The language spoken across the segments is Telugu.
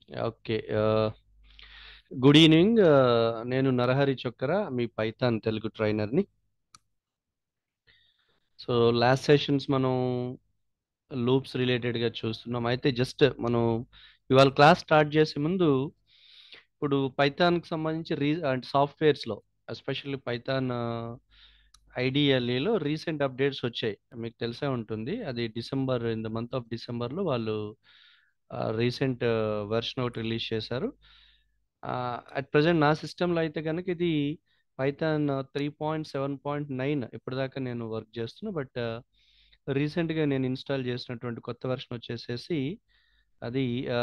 ఓకే. Good evening. నేను నరహరి చొక్కర, మీ పైథాన్ తెలుగు ట్రైనర్ని. సో లాస్ట్ సెషన్స్ మనం లూప్స్ రిలేటెడ్గా చూస్తున్నాం. అయితే జస్ట్ మనం ఇవాళ క్లాస్ స్టార్ట్ చేసే ముందు ఇప్పుడు పైథాన్కి సంబంధించి అంటే సాఫ్ట్వేర్స్లో ఎస్పెషల్లీ పైథాన్ ఐడిఎల్ఏలో రీసెంట్ అప్డేట్స్ వచ్చాయి. మీకు తెలిసే ఉంటుంది. అది ఇన్ ద మంత్ ఆఫ్ డిసెంబర్లో వాళ్ళు రీసెంట్ వెర్షన్ ఒకటి రిలీజ్ చేశారు. అట్ ప్రజెంట్ నా సిస్టంలో అయితే కనుక ఇది పైథాన్ 3.7.9 ఇప్పటిదాకా నేను వర్క్ చేస్తున్నా. బట్ రీసెంట్గా నేను ఇన్స్టాల్ చేసినటువంటి కొత్త వెర్షన్ వచ్చేసేసి అది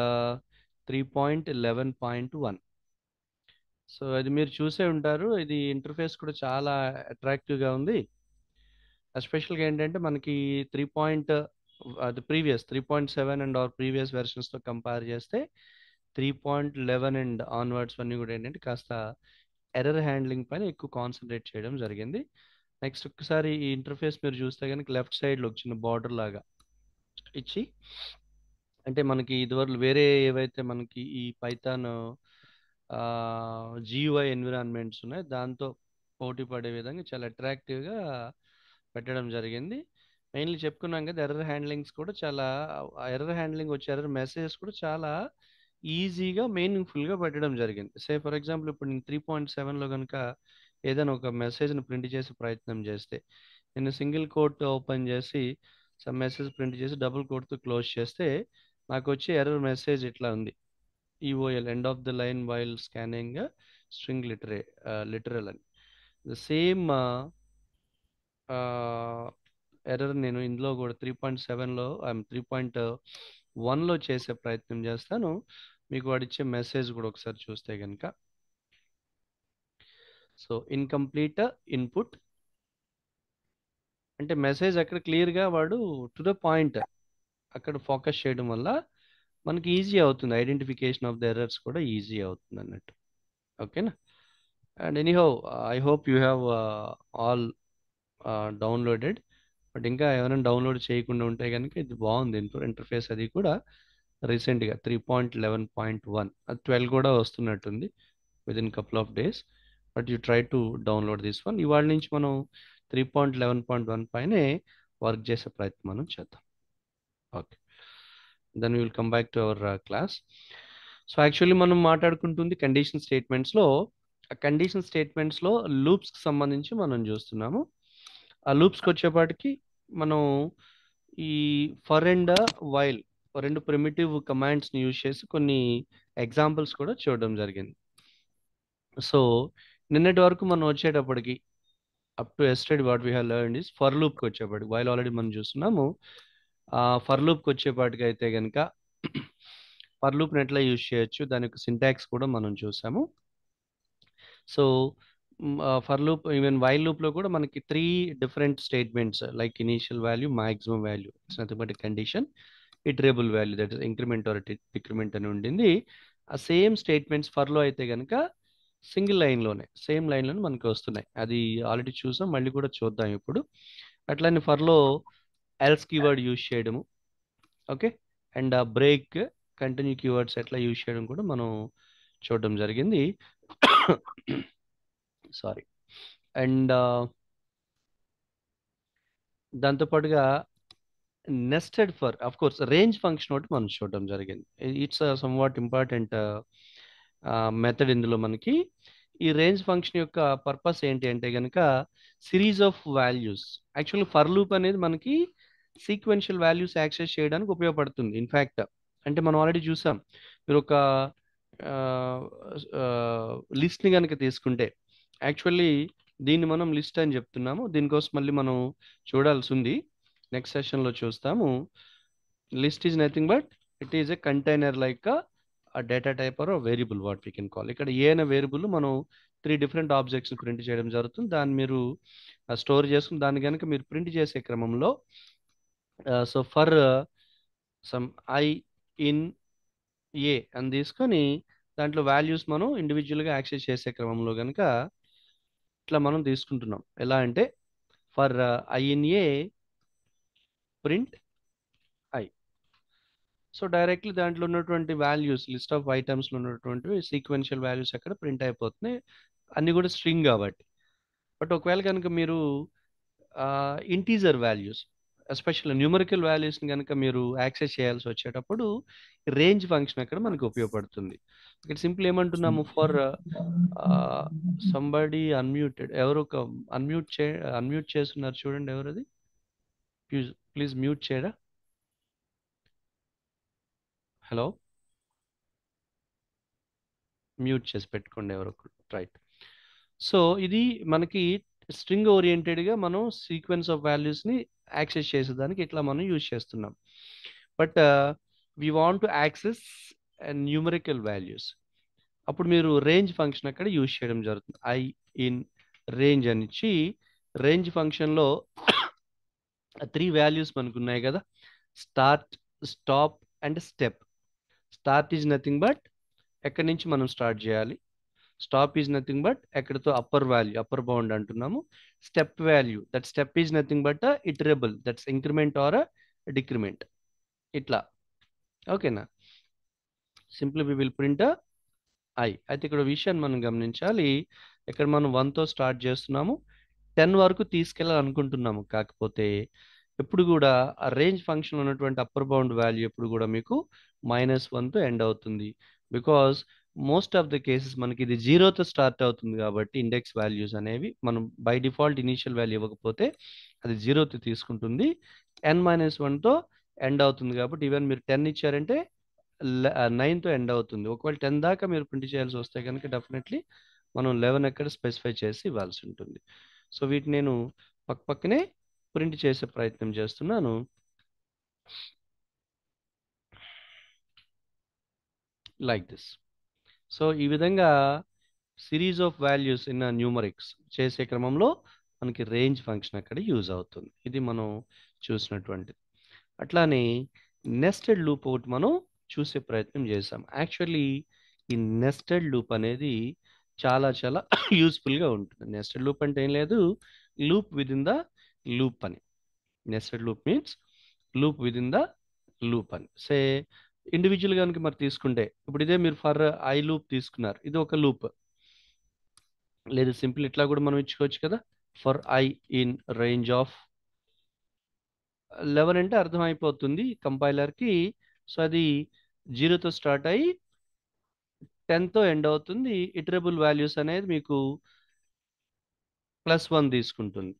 3.11.1. సో అది మీరు చూసే ఉంటారు. ఇది ఇంటర్ఫేస్ కూడా చాలా అట్రాక్టివ్గా ఉంది. ఎస్పెషల్గా ఏంటంటే మనకి ప్రీవియస్ 3.7 అండ్ ప్రీవియస్ వెర్షన్స్తో కంపేర్ చేస్తే 3.11 అండ్ ఆన్వర్డ్స్ అన్నీ కూడా ఏంటంటే కాస్త ఎర్రర్ హ్యాండ్లింగ్ పైన ఎక్కువ కాన్సన్ట్రేట్ చేయడం జరిగింది. నెక్స్ట్ ఒక్కసారి ఈ ఇంటర్ఫేస్ మీరు చూస్తే కనుక లెఫ్ట్ సైడ్లో ఒక చిన్న బార్డర్ లాగా ఇచ్చి, అంటే మనకి ఇదివరకు వేరే ఏవైతే మనకి ఈ పైథాన్ జియుఐ ఎన్విరాన్మెంట్స్ ఉన్నాయి దాంతో పోటీ పడే విధంగా చాలా అట్రాక్టివ్గా పెట్టడం జరిగింది. మెయిన్లీ చెప్పుకున్నాం కదా, ఎర్రర్ హ్యాండ్లింగ్స్ కూడా చాలా ఎర్రర్ హ్యాండ్లింగ్ వచ్చే ఎర్రర్ మెసేజెస్ కూడా చాలా ఈజీగా మీనింగ్ఫుల్గా పెట్టడం జరిగింది. ఫర్ ఎగ్జాంపుల్ ఇప్పుడు నేను 3.7లో కనుక ఏదైనా ఒక మెసేజ్ని ప్రింట్ చేసే ప్రయత్నం చేస్తే, నేను సింగిల్ కోట్ ఓపెన్ చేసి సమ్ మెసేజ్ ప్రింట్ చేసి డబుల్ కోట్తో క్లోజ్ చేస్తే నాకు వచ్చే ఎర్రర్ మెసేజ్ ఇట్లా ఉంది: E O L end of the line while scanning string literal అని. ద సేమ్ ఎర్రర్ నేను ఇందులో కూడా 3.7లో 3.1లో చేసే ప్రయత్నం చేస్తాను. మీకు వాడిచ్చే మెసేజ్ కూడా ఒకసారి చూస్తే కనుక, సో ఇన్కంప్లీట్ ఇన్పుట్ అంటే మెసేజ్ అక్కడ క్లియర్గా వాడు టు ద పాయింట్ అక్కడ ఫోకస్ చేయడం వల్ల మనకి ఈజీ అవుతుంది. ఐడెంటిఫికేషన్ ఆఫ్ ద ఎర్రర్స్ కూడా ఈజీ అవుతుంది అన్నట్టు. ఓకేనా? And anyhow, I hope you have all downloaded. But ఇంకా ఎవరైనా డౌన్లోడ్ చేయకుండా ఉంటే కనుక ఇది బాగుంది. ఇంటర్ఫేస్ అది కూడా రీసెంట్గా 3.11.1, అది 12 కూడా వస్తున్నట్టుంది within couple of days. But you try to download this one. ఇవాళ నుంచి మనం 3.11.1 పైనే వర్క్ చేసే ప్రయత్నం మనం చేద్దాం. Okay, then will come back to our class. So actually మనం మాట్లాడుకుంటుంది కండిషన్ స్టేట్మెంట్స్లో. ఆ కండిషన్ స్టేట్మెంట్స్లో లూప్స్కి సంబంధించి మనం చూస్తున్నాము. ఆ లూప్స్కి వచ్చేపాటికి మనం ఈ ఫర్ అండ్ వైల్ రెండు ప్రిమిటివ్ కమాండ్స్ని యూజ్ చేసి కొన్ని ఎగ్జాంపుల్స్ కూడా చూడడం జరిగింది. సో నిన్నటి వరకు మనం వచ్చేటప్పటికి అప్ టు ఎస్టెడ్ what we have learned is for లూప్కి వచ్చేపాటికి వైల్ ఆల్రెడీ మనం చూస్తున్నాము. ఫర్ లూప్కి వచ్చేపాటికి అయితే కనుక ఫర్ లూప్ని ఎట్లా యూజ్ చేయొచ్చు, దాని యొక్క సింటాక్స్ కూడా మనం చూసాము. So for loop even while లూప్లో కూడా మనకి 3 different statements like initial value, maximum value, it's nothing but condition, iterable value that is increment or decrement అని ఉండింది. ఆ సేమ్ స్టేట్మెంట్స్ ఫర్లో అయితే కనుక సేమ్ లైన్లోనే మనకి వస్తున్నాయి. అది ఆల్రెడీ చూసాం, మళ్ళీ కూడా చూద్దాం ఇప్పుడు. అట్లానే ఫర్లో ఎల్స్ కీవర్డ్ యూజ్ చేయడము, okay, and break, continue keywords ఎట్లా యూజ్ చేయడం కూడా మనం చూడడం జరిగింది. సారీ. అండ్ దాంతోపాటుగా nested for of course range function ఒకటి మనం చూడడం జరిగింది. It's somewhat important method ఇందులో మనకి. ఈ రేంజ్ ఫంక్షన్ యొక్క పర్పస్ ఏంటి అంటే కనుక series of values. Actually for loop అనేది మనకి సీక్వెన్షియల్ వాల్యూస్ యాక్సెస్ చేయడానికి ఉపయోగపడుతుంది. ఇన్ఫ్యాక్ట్ అంటే మనం ఆల్రెడీ చూసాం. మీరు ఒక లిస్ట్ని కనుక తీసుకుంటే, యాక్చువల్లీ దీన్ని మనం లిస్ట్ అని చెప్తున్నాము. దీనికోసం మళ్ళీ మనం చూడాల్సి ఉంది, నెక్స్ట్ సెషన్లో చూస్తాము. List is nothing but it is a container like a data type or a variable what we can call. ఇక్కడ ఏ అనే వేరియబుల్ మనం 3 డిఫరెంట్ ఆబ్జెక్ట్స్ ప్రింట్ చేయడం జరుగుతుంది. దాన్ని మీరు స్టోర్ చేసుకుని దాన్ని కనుక మీరు ప్రింట్ చేసే క్రమంలో so for some i in a అని తీసుకొని దాంట్లో వాల్యూస్ మనం ఇండివిజువల్గా యాక్సెస్ చేసే క్రమంలో కనుక ఇట్లా మనం తీసుకుంటున్నాం. ఎలా అంటే for I in a print i. So directly దాంట్లో ఉన్నటువంటి వాల్యూస్, లిస్ట్ ఆఫ్ ఐటమ్స్లో ఉన్నటువంటి సీక్వెన్షియల్ వాల్యూస్ అక్కడ ప్రింట్ అయిపోతున్నాయి. అన్ని కూడా స్ట్రింగ్ కాబట్టి. బట్ ఒకవేళ కనుక మీరు ఇంటీజర్ వాల్యూస్, ఎస్పెషల్లీ న్యూమరికల్ వాల్యూస్ని కనుక మీరు యాక్సెస్ చేయాల్సి వచ్చేటప్పుడు రేంజ్ ఫంక్షన్ అక్కడ మనకు ఉపయోగపడుతుంది. ఇక్కడ సింపుల్ ఏమంటున్నాము, ఫర్ సంబడి అన్మ్యూటెడ్, ఎవరు ఒక అన్మ్యూట్ చేస్తున్నారు చూడండి, ఎవరది, ప్లీజ్ ప్లీజ్ మ్యూట్ చేయరా. హలో, మ్యూట్ చేసి పెట్టుకోండి ఎవరు, రైట్. సో ఇది మనకి స్ట్రింగ్ ఓరియంటెడ్గా మనం సీక్వెన్స్ ఆఫ్ వాల్యూస్ని యాక్సెస్ చేసేదానికి ఇట్లా మనం యూజ్ చేస్తున్నాం. But we want to access numerical values, అప్పుడు మీరు రేంజ్ ఫంక్షన్ అక్కడ యూజ్ చేయడం జరుగుతుంది. ఐ ఇన్ రేంజ్ అని ఇచ్చి, రేంజ్ ఫంక్షన్లో 3 వాల్యూస్ మనకు ఉన్నాయి కదా, start, stop and step. Start is nothing but ఎక్కడి నుంచి మనం స్టార్ట్ చేయాలి, స్టాప్ ఈజ్ నథింగ్ బట్ ఎక్కడితో అప్పర్ వాల్యూ, అప్పర్ బౌండ్ అంటున్నాము. Step value, that step is nothing but iterable, that's increment or decrement. ఇట్లా ఓకేనా. సింప్లీ వి విల్ ప్రింట్ అయితే ఇక్కడ విషయాన్ని మనం గమనించాలి, ఇక్కడ మనం 1తో స్టార్ట్ చేస్తున్నాము, 10 వరకు తీసుకెళ్ళాలనుకుంటున్నాము. కాకపోతే ఎప్పుడు కూడా ఆ రేంజ్ ఫంక్షన్ ఉన్నటువంటి అప్పర్ బౌండ్ వాల్యూ ఎప్పుడు కూడా మీకు -1తో ఎండ్ అవుతుంది. Because most of the cases మనకి ఇది 0తో స్టార్ట్ అవుతుంది కాబట్టి ఇండెక్స్ వాల్యూస్ అనేవి మనం బై డిఫాల్ట్ ఇనీషియల్ వాల్యూ ఇవ్వకపోతే అది 0తో తీసుకుంటుంది, n-1తో ఎండ్ అవుతుంది. కాబట్టి ఈవెన్ మీరు 10 ఇచ్చారంటే 9తో ఎండ్ అవుతుంది. ఒకవేళ 10 దాకా మీరు ప్రింట్ చేయాల్సి వస్తే కనుక డెఫినెట్లీ మనం 11 ఎక్కడ స్పెసిఫై చేసి ఇవ్వాల్సి ఉంటుంది. సో వీటిని నేను పక్కనే ప్రింట్ చేసే ప్రయత్నం చేస్తున్నాను. Like this. సో ఈ విధంగా series of values in numerics చేసే క్రమంలో మనకి రేంజ్ ఫంక్షన్ అక్కడ యూజ్ అవుతుంది. ఇది మనం చూసినటువంటిది. అట్లానే నెస్టెడ్ లూప్ ఒకటి మనం చూసే ప్రయత్నం చేసాం. యాక్చువల్లీ ఈ నెస్టెడ్ లూప్ అనేది చాలా చాలా యూస్ఫుల్గా ఉంటుంది. నెస్టెడ్ లూప్ అంటే ఏం లేదు, loop within the loop అని. Nested loop means loop within the loop అని. సే ఇండివిజువల్ కనుక మరి తీసుకుంటే, ఇప్పుడు ఇదే మీరు ఫర్ ఐ లూప్ తీసుకున్నారు, ఇది ఒక లూప్. లేదు సింపుల్ ఇట్లా కూడా మనం ఇచ్చుకోవచ్చు కదా, for I in range of 11 అంటే అర్థమైపోతుంది కంపైలర్కి. సో అది 0తో స్టార్ట్ అయ్యి 10తో ఎండ్ అవుతుంది. ఇటరబుల్ వాల్యూస్ అనేది మీకు +1 తీసుకుంటుంది.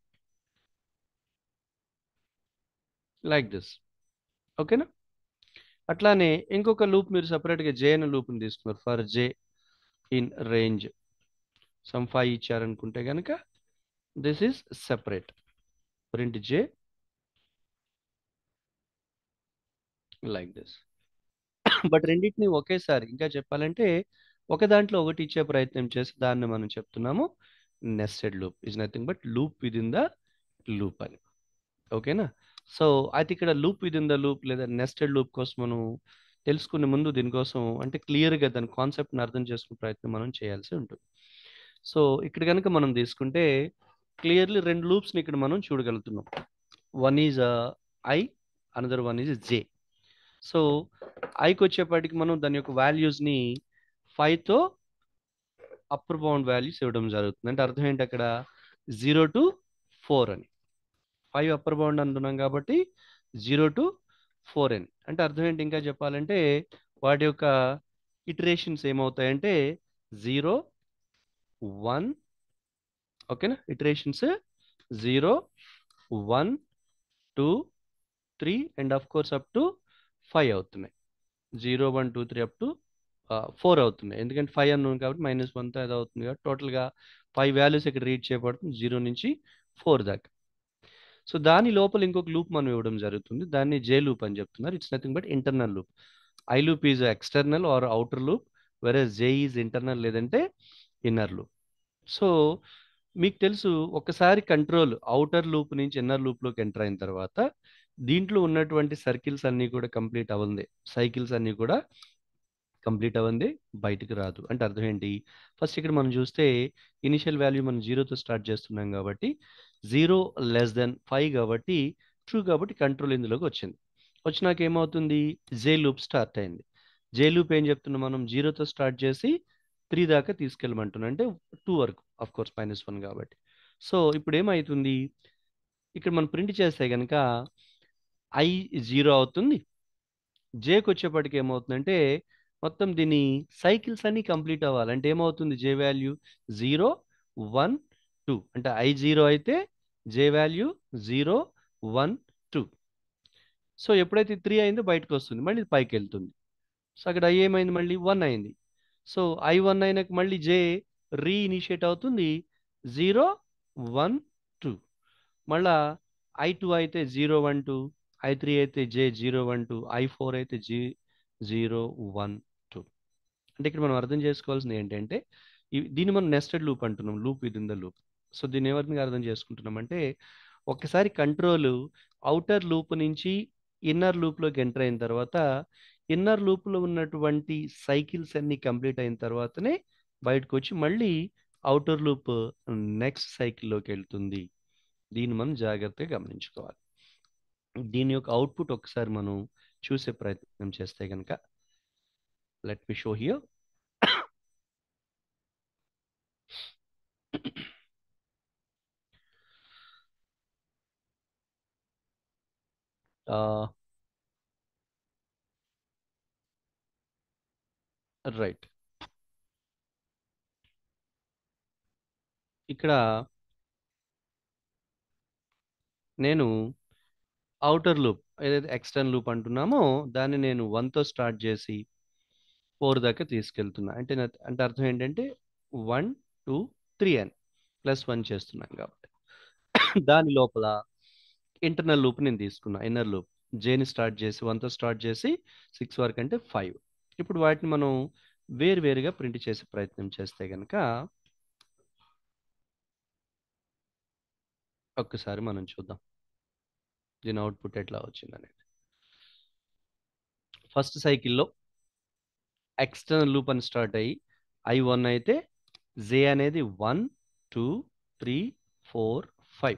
Like this. ఓకేనా. అట్లానే ఇంకొక లూప్ మీరు సపరేట్గా జే అనే లూప్ని తీసుకున్నారు, for J in range some 5 ఇచ్చారనుకుంటే కనుక this is separate, print j like this. But రెండింటిని ఒకేసారి ఇంకా చెప్పాలంటే ఒక దాంట్లో ఒకటి ఇచ్చే ప్రయత్నం చేసి దాన్ని మనం చెప్తున్నాము nested loop. Is nothing but loop within the loop అని. ఓకేనా. సో అయితే ఇక్కడ loop within the loop లేదా నెస్టెడ్ లూప్ కోసం మనం తెలుసుకునే ముందు దీనికోసం అంటే క్లియర్గా దాని కాన్సెప్ట్ని అర్థం చేసుకునే ప్రయత్నం మనం చేయాల్సి ఉంటుంది. సో ఇక్కడ కనుక మనం తీసుకుంటే క్లియర్లీ 2 లూప్స్ని ఇక్కడ మనం చూడగలుగుతున్నాం. One is i, another one is j. So ఐకి వచ్చేప్పటికి మనం దాని యొక్క వాల్యూస్ని 5తో అప్పర్ బౌండ్ వాల్యూస్ ఇవ్వడం జరుగుతుంది. అంటే అర్థం ఏంటి అక్కడ, 0 to 4 అని. 5 అప్పర్ బౌండ్ అంటున్నాం కాబట్టి 0 to 4 అని. అంటే అర్థం ఏంటి ఇంకా చెప్పాలంటే వాటి యొక్క ఇటరేషన్స్ ఏమవుతాయంటే 0, 1, ఓకేనా. Iterations 0, 1, 2, 3 and of course up to 5 అవుతున్నాయి. 0, 1, 2, 3 అప్ టు 4 అవుతున్నాయి. ఎందుకంటే 5 అన్నాం కాబట్టి -1తో అది అవుతుంది కాబట్టి టోటల్గా 5 వాల్యూస్ ఇక్కడ రీడ్ చేయబడుతుంది 0 నుంచి 4 దాకా. సో దాని లోపల ఇంకొక లూప్ మనం ఇవ్వడం జరుగుతుంది, దాన్ని జే లూప్ అని చెప్తున్నారు. It's nothing but internal loop. I loop is external or outer loop, versus j is internal లేదంటే ఇన్నర్ లూప్. సో మీకు తెలుసు, ఒకసారి కంట్రోల్ అవుటర్ లూప్ నుంచి ఇన్నర్ లూప్లోకి ఎంటర్ అయిన తర్వాత దీంట్లో ఉన్నటువంటి సర్కిల్స్ అన్నీ కూడా కంప్లీట్ అవ్వంది, సైకిల్స్ అన్నీ కూడా కంప్లీట్ అవ్వంది, బయటికి రాదు. అంటే అర్థం ఏంటి, ఫస్ట్ ఇక్కడ మనం చూస్తే ఇనిషియల్ వాల్యూ మనం 0తో స్టార్ట్ చేస్తున్నాం కాబట్టి 0 <5 కాబట్టి ట్రూ కాబట్టి కంట్రోల్ ఇందులోకి వచ్చింది. వచ్చినాక ఏమవుతుంది, జే లూప్ స్టార్ట్ అయింది. జే లూప్ ఏం చెప్తున్నాం మనం, జీరోతో స్టార్ట్ చేసి 3 దాకా తీసుకెళ్ళమంటున్నాం, అంటే 2 వరకు, ఆఫ్ కోర్స్ -1 కాబట్టి. సో ఇప్పుడు ఏమవుతుంది, ఇక్కడ మనం ప్రింట్ చేస్తే కనుక ఐ 0 అవుతుంది. జేకి వచ్చేప్పటికి ఏమవుతుందంటే మొత్తం దీని సైకిల్స్ అన్ని కంప్లీట్ అవ్వాలి. అంటే ఏమవుతుంది, జే వాల్యూ 0 1 2, అంటే ఐ 0 అయితే జే వాల్యూ 0 1 2. సో ఎప్పుడైతే 3 అయిందో బయటకు వస్తుంది, మళ్ళీ ఇది పైకి వెళ్తుంది. సో అక్కడ ఐ ఏమైంది, మళ్ళీ 1 అయింది. సో I1 అయినాక మళ్ళీ జే రీఇనిషియేట్ అవుతుంది, 0 1 2. మళ్ళా I2 అయితే 0 1 2, I3 అయితే జే 0 1 2, I4 అయితే జే 0 1 2. అంటే ఇక్కడ మనం అర్థం చేసుకోవాల్సింది ఏంటంటే దీన్ని మనం నెస్టెడ్ లూప్ అంటున్నాం, loop within the loop. So దీన్ని ఎవరిని అర్థం చేసుకుంటున్నాం అంటే, ఒక్కసారి కంట్రోల్ అవుటర్ లూప్ నుంచి ఇన్నర్ లూప్లోకి ఎంటర్ అయిన తర్వాత, ఇన్నర్ లూప్లో ఉన్నటువంటి సైకిల్స్ అన్ని కంప్లీట్ అయిన తర్వాతనే బయటకు వచ్చి మళ్ళీ అవుటర్ లూప్ నెక్స్ట్ సైకిల్లోకి వెళ్తుంది. దీన్ని మనం జాగ్రత్తగా గమనించుకోవాలి. దీని యొక్క అవుట్పుట్ ఒకసారి మనం చూసే ప్రయత్నం చేస్తే కనుక, let me show here. Right, ఇక్కడ నేను అవుటర్ లూప్ ఏదైతే ఎక్స్టర్నల్ లూప్ అంటున్నామో దాన్ని నేను 1తో స్టార్ట్ చేసి 4 దాకా తీసుకెళ్తున్నా. అంటే అంటే అర్థం ఏంటంటే 1 2 3 అని +1 చేస్తున్నాను కాబట్టి. దాని లోపల ఇంటర్నల్ లూప్ నేను తీసుకున్నా, ఇన్నర్ లూప్ జేని స్టార్ట్ చేసి 1తో స్టార్ట్ చేసి 6 వరకు, అంటే 5. ఇప్పుడు వాటిని మనం వేరువేరుగా ప్రింట్ చేసే ప్రయత్నం చేస్తే కనుక ఒక్కసారి మనం చూద్దాం దీని అవుట్పుట్ ఎట్లా వచ్చింది అనేది. ఫస్ట్ సైకిల్లో ఎక్స్టర్నల్ లూప్ అని స్టార్ట్ అయ్యి I1 అయితే జే అనేది 1 2 3 4 5.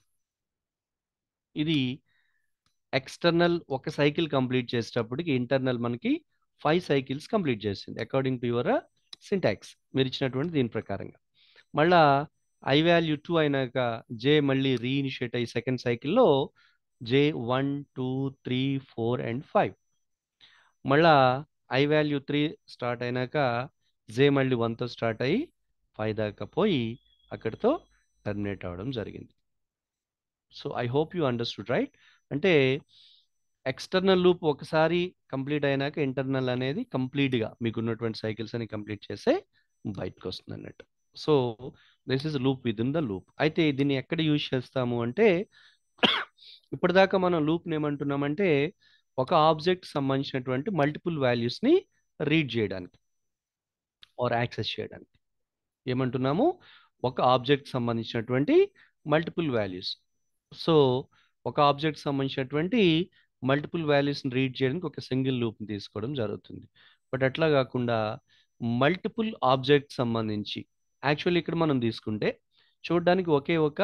ఇది ఎక్స్టర్నల్ ఒక సైకిల్ కంప్లీట్ చేసేటప్పటికి ఇంటర్నల్ మనకి 5 సైకిల్స్ కంప్లీట్ చేసింది, అకార్డింగ్ టు యువర్ సింటాక్స్, మీరు ఇచ్చినటువంటి దీని ప్రకారంగా. మళ్ళా ఐ వాల్యూ 2 అయినాక జే మళ్ళీ రీఇనిషియేట్ అయ్యి సెకండ్ సైకిల్లో జే 1 2 3 4 అండ్ 5. మళ్ళా ఐ వాల్యూ 3 స్టార్ట్ అయినాక జే మళ్ళీ 1తో స్టార్ట్ అయ్యి 5 దాకా పోయి అక్కడితో టర్మినేట్ అవ్వడం జరిగింది. So I hope you understood, right? అంటే ఎక్స్టర్నల్ లూప్ ఒకసారి కంప్లీట్ అయినాక ఇంటర్నల్ అనేది కంప్లీట్గా మీకు ఉన్నటువంటి సైకిల్స్ అని కంప్లీట్ చేసే బయటకు వస్తుంది అన్నట్టు. So this is loop within the loop. అయితే దీన్ని ఎక్కడ యూజ్ చేస్తాము అంటే, ఇప్పటిదాకా మనం లూప్ని ఏమంటున్నామంటే ఒక ఆబ్జెక్ట్ సంబంధించినటువంటి మల్టిపుల్ వాల్యూస్ని రీడ్ చేయడానికి ఆర్ యాక్సెస్ చేయడానికి ఏమంటున్నాము, ఒక ఆబ్జెక్ట్ సంబంధించినటువంటి మల్టిపుల్ వాల్యూస్. సో ఒక ఆబ్జెక్ట్ సంబంధించినటువంటి మల్టిపుల్ వాల్యూస్ని రీడ్ చేయడానికి ఒక సింగిల్ లూప్ని తీసుకోవడం జరుగుతుంది. బట్ అట్లా కాకుండా మల్టిపుల్ ఆబ్జెక్ట్ సంబంధించి యాక్చువల్లీ ఇక్కడ మనం తీసుకుంటే చూడడానికి ఒకే ఒక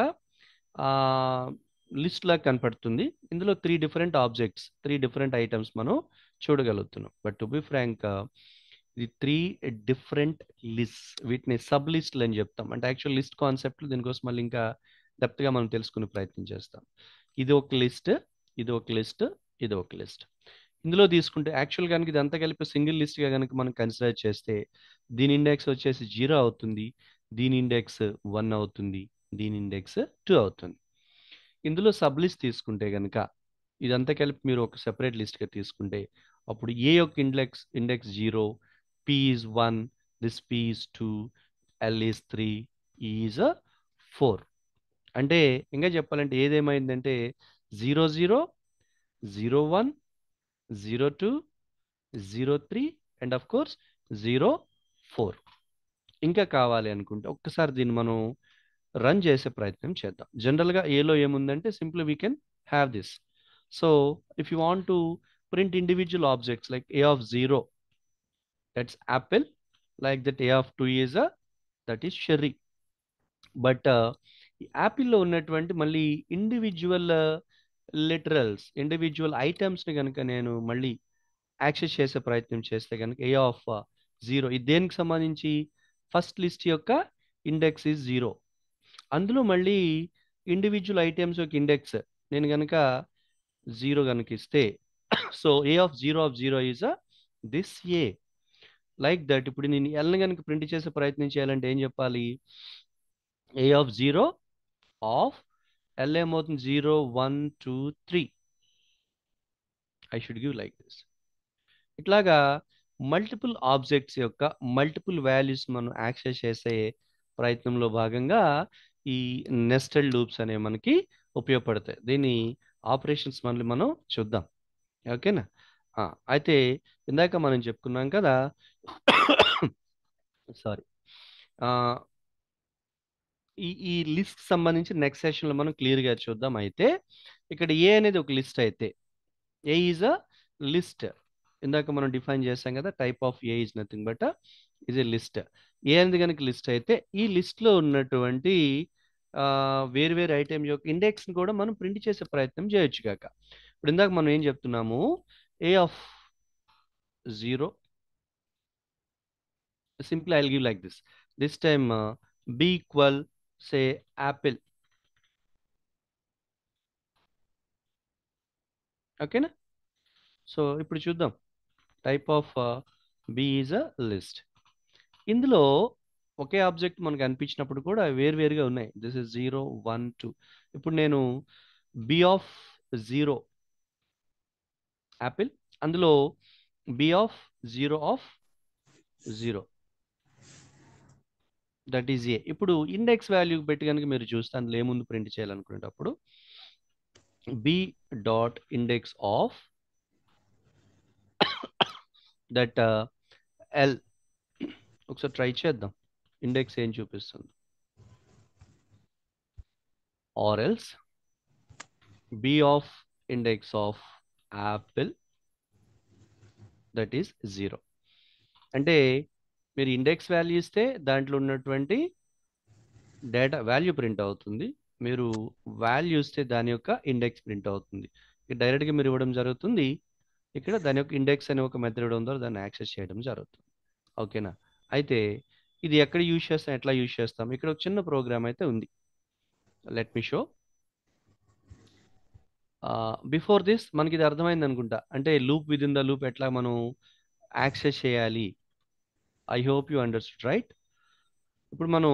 లిస్ట్ లాగా కనపడుతుంది. ఇందులో 3 డిఫరెంట్ ఆబ్జెక్ట్స్, 3 డిఫరెంట్ ఐటమ్స్ మనం చూడగలుగుతున్నాం. బట్ టు బి ఫ్రాంక్, ఇది 3 డిఫరెంట్ లిస్ట్, వీటిని సబ్ లిస్ట్లు అని చెప్తాం. అంటే యాక్చువల్ లిస్ట్ కాన్సెప్ట్ దీనికోసం మళ్ళీ ఇంకా డెప్త్గా మనం తెలుసుకునే ప్రయత్నం చేస్తాం. ఇది ఒక లిస్ట్, ఇది ఒక లిస్ట్, ఇది ఒక లిస్ట్. ఇందులో తీసుకుంటే యాక్చువల్ కనుక ఇదంతా కలిపి సింగిల్ లిస్ట్గా కనుక మనం కన్సిడర్ చేస్తే దీని ఇండెక్స్ వచ్చేసి 0 అవుతుంది, దీని ఇండెక్స్ 1 అవుతుంది, దీని ఇండెక్స్ 2 అవుతుంది. ఇందులో సబ్ లిస్ట్ తీసుకుంటే కనుక ఇదంతా కలిపి మీరు ఒక సెపరేట్ లిస్ట్గా తీసుకుంటే అప్పుడు ఏ యొక్క index 0, P is 1, this P is 2, L is 3, E is 4. అంటే ఇంకా చెప్పాలంటే ఏదేమైందంటే 0 0 0 1 0 2 0 3 అండ్ ఆఫ్ కోర్స్ 0 4. ఇంకా కావాలి అనుకుంటే ఒక్కసారి దీన్ని మనం రన్ చేసే ప్రయత్నం చేద్దాం. జనరల్గా ఏలో ఏముందంటే simple we can have this. So if you want to print individual objects like A of 0, that's apple, like that A of 2 is that is cherry. But ఈ యాపిల్లో ఉన్నటువంటి మళ్ళీ ఇండివిజువల్ లిటరల్స్ ఇండివిజువల్ ఐటమ్స్ని కనుక నేను మళ్ళీ యాక్సెస్ చేసే ప్రయత్నం చేస్తే కనుక ఏ ఆఫ్ జీరో ఇది దేనికి సంబంధించి ఫస్ట్ లిస్ట్ యొక్క ఇండెక్స్ ఈజ్ జీరో. అందులో మళ్ళీ ఇండివిజువల్ ఐటమ్స్ యొక్క ఇండెక్స్ నేను కనుక జీరో కనుక ఇస్తే so a of zero is this a. Like that ఇప్పుడు నేను ఎల్ని కనుక ప్రింట్ చేసే ప్రయత్నం చేయాలంటే ఏం చెప్పాలి? A of zero of l ఏమవుతుంది? 0 1 2 3. I should give like this. ఇట్లాగా మల్టిపుల్ ఆబ్జెక్ట్స్ యొక్క మల్టిపుల్ వాల్యూస్ మనం యాక్సెస్ చేసే ప్రయత్నంలో భాగంగా ఈ నెస్టెడ్ లూప్స్ అనేవి మనకి ఉపయోగపడతాయి. దీని ఆపరేషన్స్ మళ్ళీ మనం చూద్దాం. ఓకేనా? అయితే ఇందాక మనం చెప్పుకున్నాం కదా సారీ ఈ లిస్ట్ సంబంధించి నెక్స్ట్ సెషన్లో మనం క్లియర్గా చూద్దాం. అయితే ఇక్కడ ఏ అనేది ఒక లిస్ట్ అయితే ఏ ఈజ్ అ లిస్ట్. ఇందాక మనం డిఫైన్ చేసాం కదా type of a is nothing but is a list. A అనేది కనుక లిస్ట్ అయితే ఈ లిస్ట్లో ఉన్నటువంటి వేరు వేరు ఐటెం యొక్క ఇండెక్స్ని కూడా మనం ప్రింట్ చేసే ప్రయత్నం చేయొచ్చు కాక. ఇప్పుడు ఇందాక మనం ఏం చెప్తున్నాము? A of zero simply I'll give like this. This time b equal say apple. ఓకేనా? సో ఇప్పుడు చూద్దాం. Type of b is a list. ఇందులో ఒకే ఆబ్జెక్ట్ మనకు అనిపించినప్పుడు కూడా వేరువేరుగా ఉన్నాయి. This is 0 1 2. ఇప్పుడు నేను b ఆఫ్ జీరో యాపిల్, అందులో b of zero of zero that is a. ఇప్పుడు ఇండెక్స్ వాల్యూ పెట్టి కనుక మీరు చూస్తే అందులో ఏముంది ప్రింట్ చేయాలనుకునేటప్పుడు b dot index of that l. ఒకసారి ట్రై చేద్దాం ఇండెక్స్ ఏం చూపిస్తుంది. Or else b of index of Apple that is zero. అంటే మీరు ఇండెక్స్ వాల్యూ ఇస్తే దాంట్లో ఉన్నటువంటి డేటా వాల్యూ ప్రింట్ అవుతుంది. మీరు వాల్యూ ఇస్తే దాని యొక్క ఇండెక్స్ ప్రింట్ అవుతుంది. డైరెక్ట్గా మీరు ఇవ్వడం జరుగుతుంది. ఇక్కడ దాని యొక్క ఇండెక్స్ అనే ఒక మెథడ్ ఇవ్వడం ద్వారా దాన్ని యాక్సెస్ చేయడం జరుగుతుంది. ఓకేనా? అయితే ఇది ఎక్కడ యూజ్ చేస్తాం, ఎట్లా యూజ్ చేస్తాం? ఇక్కడ ఒక చిన్న ప్రోగ్రామ్ అయితే ఉంది. Let me show. Before this మనకి ఇది అర్థమైంది అనుకుంటా. అంటే loop within the loop ఎట్లా మనం యాక్సెస్ చేయాలి. I hope you understood right. ఇప్పుడు మనం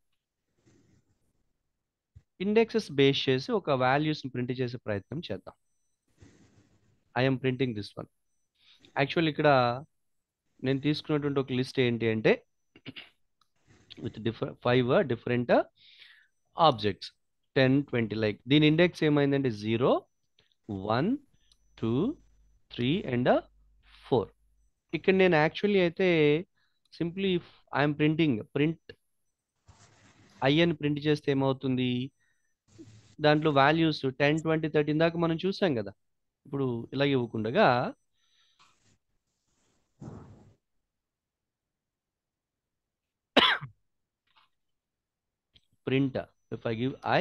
ఇండెక్సెస్ బేస్ చేసి ఒక వాల్యూస్ని ప్రింట్ చేసే ప్రయత్నం చేద్దాం. I'm printing this one. Actual ఇక్కడ నేను తీసుకున్నటువంటి ఒక లిస్ట్ ఏంటి అంటే with five different objects 10 20 like. దీని ఇండెక్స్ ఏమైందంటే 0 1 2 3 అండ్ 4. ఇక్కడ నేను యాక్చువల్లీ అయితే సింప్లీ ఐఎమ్ ప్రింట్ ఐ అని ప్రింట్ చేస్తే ఏమవుతుంది? దాంట్లో వాల్యూస్ 10 20 30 దాకా మనం చూసాం కదా. ఇప్పుడు ఇలా ఇవ్వకుండా print if I give I,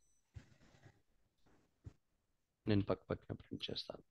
నేను పక్కన ప్రింట్ చేస్తాను.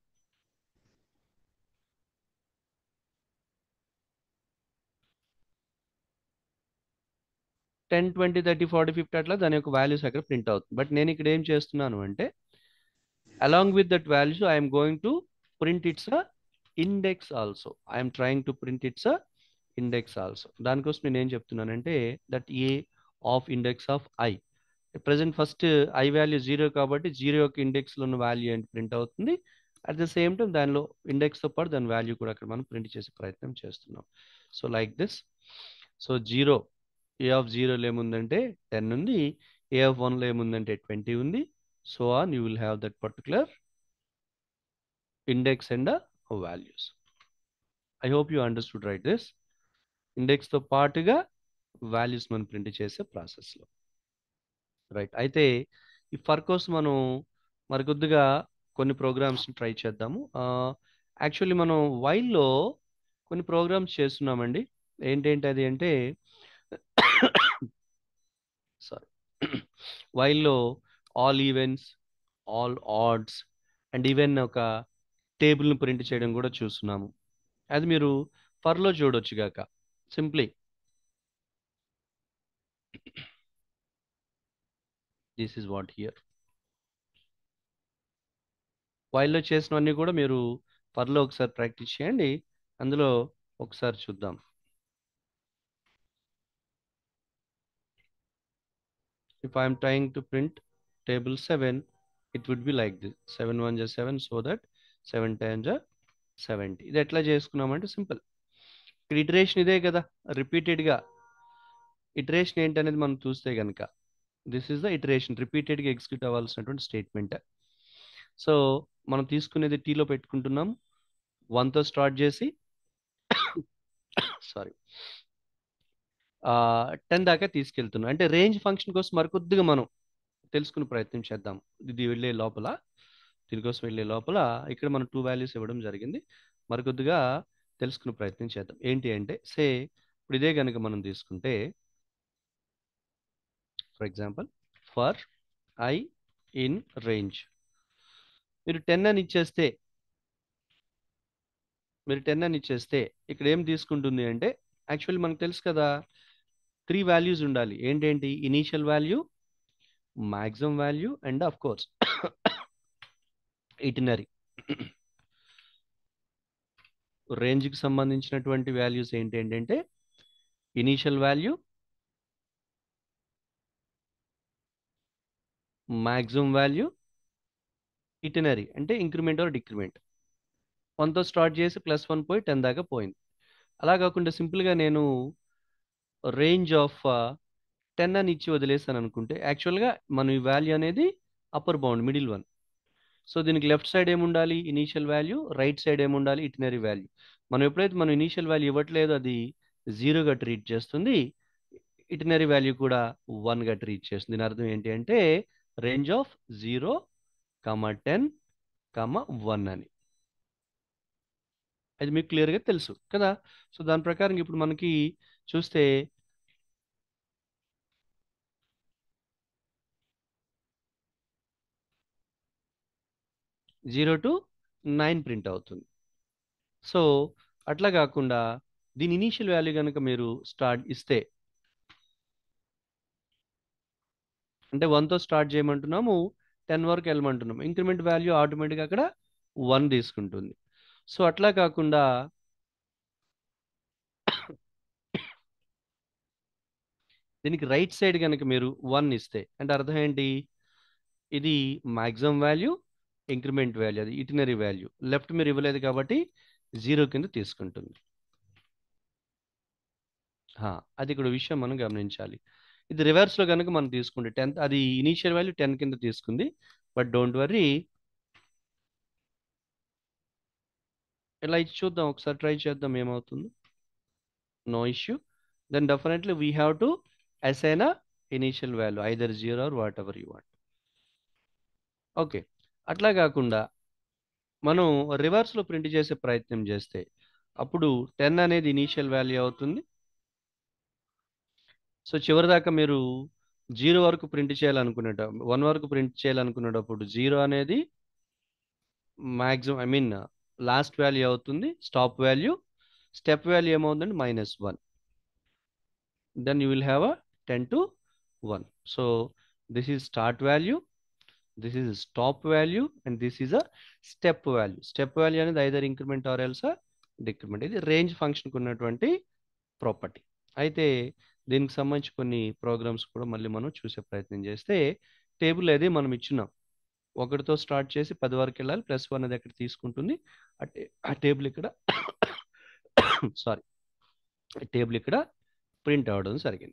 టెన్ 20 30 40 50 అట్లా దాని యొక్క వాల్యూస్ అక్కడ ప్రింట్ అవుతుంది. బట్ నేను ఇక్కడ ఏం చేస్తున్నాను అంటే along with that values I'm going to print its index also. I'm trying to print its index also. దానికోసం నేను ఏం చెప్తున్నానంటే that a of index of I. Present first I value 0 కాబట్టి 0 యొక్క ఇండెక్స్లో ఉన్న వాల్యూ ఏంటి ప్రింట్ అవుతుంది. అట్ ద సేమ్ టైం దానిలో ఇండెక్స్తో పాటు దాని వాల్యూ కూడా అక్కడ మనం ప్రింట్ చేసే ప్రయత్నం చేస్తున్నాం. So like this. So zero a of జీరోలో ఏముందంటే 10 ఉంది. ఏ ఆఫ్ 1లో ఏముందంటే 20 ఉంది. So on you will have that particular index and values. I hope you understood right this. ఇండెక్స్తో పాటుగా వాల్యూస్ మనం ప్రింట్ చేసే ప్రాసెస్లో రైట్. అయితే ఈ ఫర్ కోసం మనం మరికొద్దిగా కొన్ని ప్రోగ్రామ్స్ ట్రై చేద్దాము. యాక్చువల్లీ మనం వైల్లో కొన్ని ప్రోగ్రామ్స్ చేస్తున్నామండి. ఏంటేంటి అది అంటే సారీ వైల్లో all events, all odds, and even ఒక టేబుల్ని ప్రింట్ చేయడం కూడా చూస్తున్నాము. అది మీరు ఫర్లో చూడొచ్చు గాక. Simply this is what here. వైల్లో చేసినవన్నీ కూడా మీరు ఫర్లో ఒకసారి ప్రాక్టీస్ చేయండి. అందులో ఒకసారి చూద్దాం. If I am trying to print table 7, it would be like this. 7 1 is 7, so that 7 10 is 70. ఇది ఎట్లా చేసుకున్నామంటే సింపుల్. ఇక్కడ ఇటరేషన్ ఇదే కదా, రిపీటెడ్గా. ఇటరేషన్ ఏంటనేది మనం చూస్తే కనుక దిస్ ఈస్ ద ఇటరేషన్, రిపీటెడ్గా ఎగ్జిక్యూట్ అవ్వాల్సినటువంటి స్టేట్మెంట్. సో మనం తీసుకునేది టీలో పెట్టుకుంటున్నాం, 1తో స్టార్ట్ చేసి సారీ 10 దాకా తీసుకెళ్తున్నాం. అంటే రేంజ్ ఫంక్షన్ కోసం మరికొద్దిగా మనం తెలుసుకునే ప్రయత్నం చేద్దాం. ఇది వెళ్ళే లోపల, దీనికోసం వెళ్ళే లోపల ఇక్కడ మనం 2 వాల్యూస్ ఇవ్వడం జరిగింది. మరికొద్దిగా తెలుసుకునే ప్రయత్నం చేద్దాం. ఏంటి అంటే ఇప్పుడు ఇదే కనుక మనం తీసుకుంటే, for example for I in range, మీరు 10 అని ఇచ్చేస్తే ఇక్కడ ఏం తీసుకుంటుంది అంటే, యాక్చువల్లీ మనకు తెలుసు కదా 3 వాల్యూస్ ఉండాలి. ఏంటేంటి? Initial value, maximum value and of course itinerary. రేంజ్కి సంబంధించినటువంటి వాల్యూస్ ఏంటంటే initial value, maximum value, itinerary అంటే ఇంక్రిమెంట్ ఆర్ డిక్రిమెంట్. 1తో స్టార్ట్ చేసి +1 పోయి 10 దాకా పోయింది. అలా కాకుండా సింపుల్గా నేను రేంజ్ ఆఫ్ 10 అని ఇచ్చి వదిలేసాను అనుకుంటే, యాక్చువల్గా మనం ఈ వాల్యూ అనేది upper bound, middle one. So దీనికి లెఫ్ట్ సైడ్ ఏముండాలి? Initial value. రైట్ సైడ్ ఏముండాలి? Itinerary value. మనం ఎప్పుడైతే మనం ఇనీషియల్ వాల్యూ ఇవ్వట్లేదు, అది 0గా ట్రీట్ చేస్తుంది. ఇటినరీ వాల్యూ కూడా 1గా ట్రీట్ చేస్తుంది. దీని అర్థం ఏంటి అంటే రేంజ్ ఆఫ్ 0, 10, 1 అని. అది మీకు క్లియర్గా తెలుసు కదా. సో దాని ప్రకారం ఇప్పుడు మనకి చూస్తే 0 to 9 ప్రింట్ అవుతుంది. సో అట్లా కాకుండా దీని ఇనీషియల్ వాల్యూ కనుక మీరు స్టార్ట్ ఇస్తే, అంటే 1తో స్టార్ట్ చేయమంటున్నాము, 10 వరకు వెళ్ళమంటున్నాము, ఇంక్రిమెంట్ వాల్యూ ఆటోమేటిక్గా అక్కడ 1 తీసుకుంటుంది. సో అట్లా కాకుండా దీనికి రైట్ సైడ్ కనుక మీరు 1 ఇస్తే, అంటే అర్థం ఏంటి? ఇది మాక్సిమం వాల్యూ, ఇంక్రిమెంట్ వాల్యూ, అది ఇటినరీ వాల్యూ. లెఫ్ట్ మీరు ఇవ్వలేదు కాబట్టి 0 కింద తీసుకుంటుంది. అది ఇక్కడ విషయం మనం గమనించాలి. ఇది రివర్స్లో కనుక మనం తీసుకుంటే 10, అది ఇనీషియల్ వాల్యూ 10 కింద తీసుకుంది. బట్ డోంట్ వర్రీ, ఇలా ఇచ్చి చూద్దాం, ఒకసారి ట్రై చేద్దాం ఏమవుతుందో. No issue. Then definitely we have to assign a initial value, either 0 or whatever you want. Okay. అట్లా కాకుండా మనం రివర్స్లో ప్రింట్ చేసే ప్రయత్నం చేస్తే, అప్పుడు 10 అనేది ఇనీషియల్ వాల్యూ అవుతుంది. సో చివరి దాకా మీరు 0 వరకు ప్రింట్ చేయాలనుకునేట 1 వరకు ప్రింట్ చేయాలనుకునేటప్పుడు 0 అనేది maximum, I mean last value అవుతుంది, స్టాప్ వాల్యూ. స్టెప్ వాల్యూ ఏమవుతుందండి? -1. Then you will have a 10 to 1. So this is start value, this is stop value and this is a step value. Step value అనేది either increment or else decrement. ఇది రేంజ్ ఫంక్షన్కి ఉన్నటువంటి ప్రాపర్టీ. అయితే దీనికి సంబంధించి కొన్ని ప్రోగ్రామ్స్ కూడా మళ్ళీ మనం చూసే ప్రయత్నం చేస్తే, టేబుల్ అది మనం ఇచ్చున్నాం, 1తో స్టార్ట్ చేసి 10 వరకు వెళ్ళాలి, +1 అది ఎక్కడ తీసుకుంటుంది. ఆ టేబుల్ ఇక్కడ సారీ, టేబుల్ ఇక్కడ ప్రింట్ అవడం జరిగింది.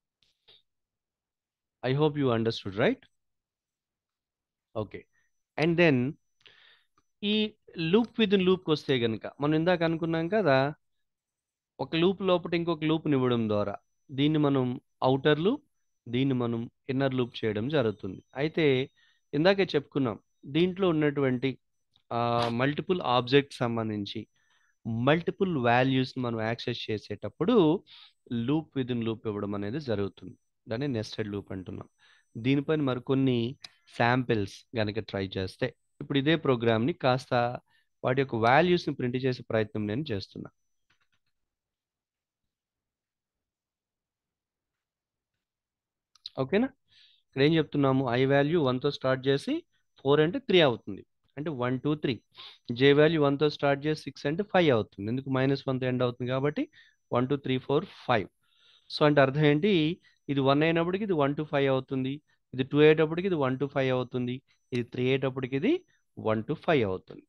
I hope you understood, right? Okay. And then ఈ లూప్ విత్ ఇన్ లూప్కి వస్తే కనుక, మనం ఇందాక అనుకున్నాం కదా, ఒక లూప్ లోపల ఇంకొక లూప్ని ఇవ్వడం ద్వారా దీన్ని మనం అవుటర్ లూప్, దీన్ని మనం ఇన్నర్ లూప్ చేయడం జరుగుతుంది. అయితే ఇందాకే చెప్పుకున్నాం, దీంట్లో ఉన్నటువంటి మల్టిపుల్ ఆబ్జెక్ట్ సంబంధించి మల్టిపుల్ వాల్యూస్ని మనం యాక్సెస్ చేసేటప్పుడు లూప్ విత్ ఇన్ లూప్ ఇవ్వడం అనేది జరుగుతుంది. దాన్ని నెస్టెడ్ లూప్ అంటున్నాం. దీనిపైన మరికొన్ని శాంపిల్స్ కనుక ట్రై చేస్తే, ఇప్పుడు ఇదే ప్రోగ్రామ్ని కాస్త వాటి యొక్క వాల్యూస్ని ప్రింట్ చేసే ప్రయత్నం నేను చేస్తున్నా. ఓకేనా? ఇక్కడ ఏం చెప్తున్నాము, ఐ వాల్యూ 1తో స్టార్ట్ చేసి 4 అంటే 3 అవుతుంది, అంటే 1 2 3. జే వాల్యూ 1తో స్టార్ట్ చేసి 6 అంటే 5 అవుతుంది, ఎందుకు -1తో ఎండ్ అవుతుంది కాబట్టి 1 2 3 4 5. సో అంటే అర్థం ఏంటి, ఇది 1 అయినప్పటికి ఇది 1 to 5 అవుతుంది, ఇది 2 అయ్యేటప్పటికి ఇది 1 to 5 అవుతుంది, ఇది 3 అయ్యేటప్పటికి ఇది 1 to 5 అవుతుంది.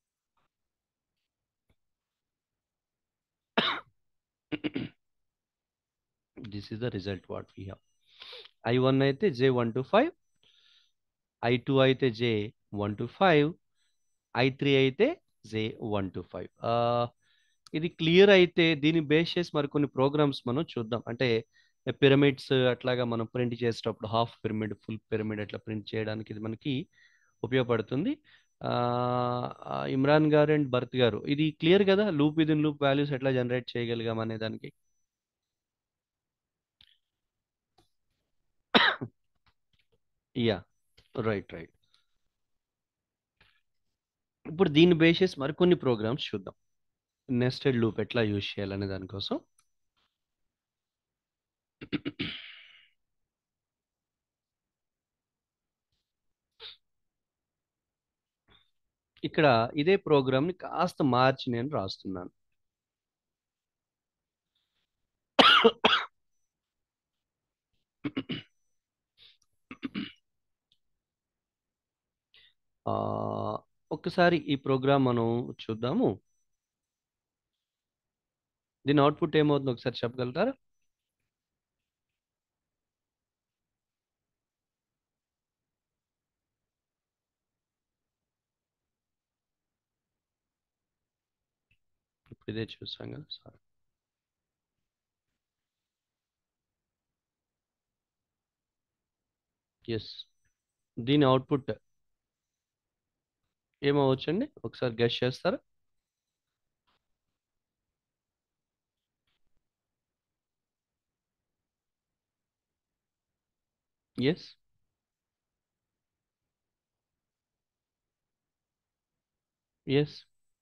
This is the result what we have. I1 అయితే J1 to 5, I2 అయితే J1 to 5, I3 అయితే J1 to 5. ఇది క్లియర్ అయితే దీన్ని బేస్ చేసి మరికొన్ని ప్రోగ్రామ్స్ మనం చూద్దాం. అంటే పిరమిడ్స్ అట్లాగా మనం ప్రింట్ చేసేటప్పుడు హాఫ్ పిరమిడ్, ఫుల్ పిరమిడ్ అట్లా ప్రింట్ చేయడానికి ఇది మనకి ఉపయోగపడుతుంది. ఆ, ఇమ్రాన్ గారు అండ్ భరత్ గారు, ఇది క్లియర్ కదా, లూప్ విదిన్ లూప్ వాల్యూస్ ఎట్లా జనరేట్ చేయగలిగాం అనే దానికి. Ya, right right. ఇప్పుడు దీన్ని బేస్ చేసి మరికొన్ని ప్రోగ్రామ్స్ చూద్దాం, నెస్టెడ్ లూప్ ఎట్లా యూజ్ చేయాలనే దానికోసం. ఇక్కడ ఇదే ప్రోగ్రామ్ని కాస్త మార్చి నేను రాస్తున్నాను. ఆ, ఒక్కసారి ఈ ప్రోగ్రామ్ మనం చూద్దాము. దీని అవుట్పుట్ ఏమవుతుందో ఒకసారి చెప్పగలుగుతారా? ఇప్పుడు ఇదే చూసాం కదా, సారీ. ఎస్, దీని అవుట్పుట్ ఏమవచ్చండి, ఒకసారి గెస్ చేస్తారా? ఎస్, ఎస్,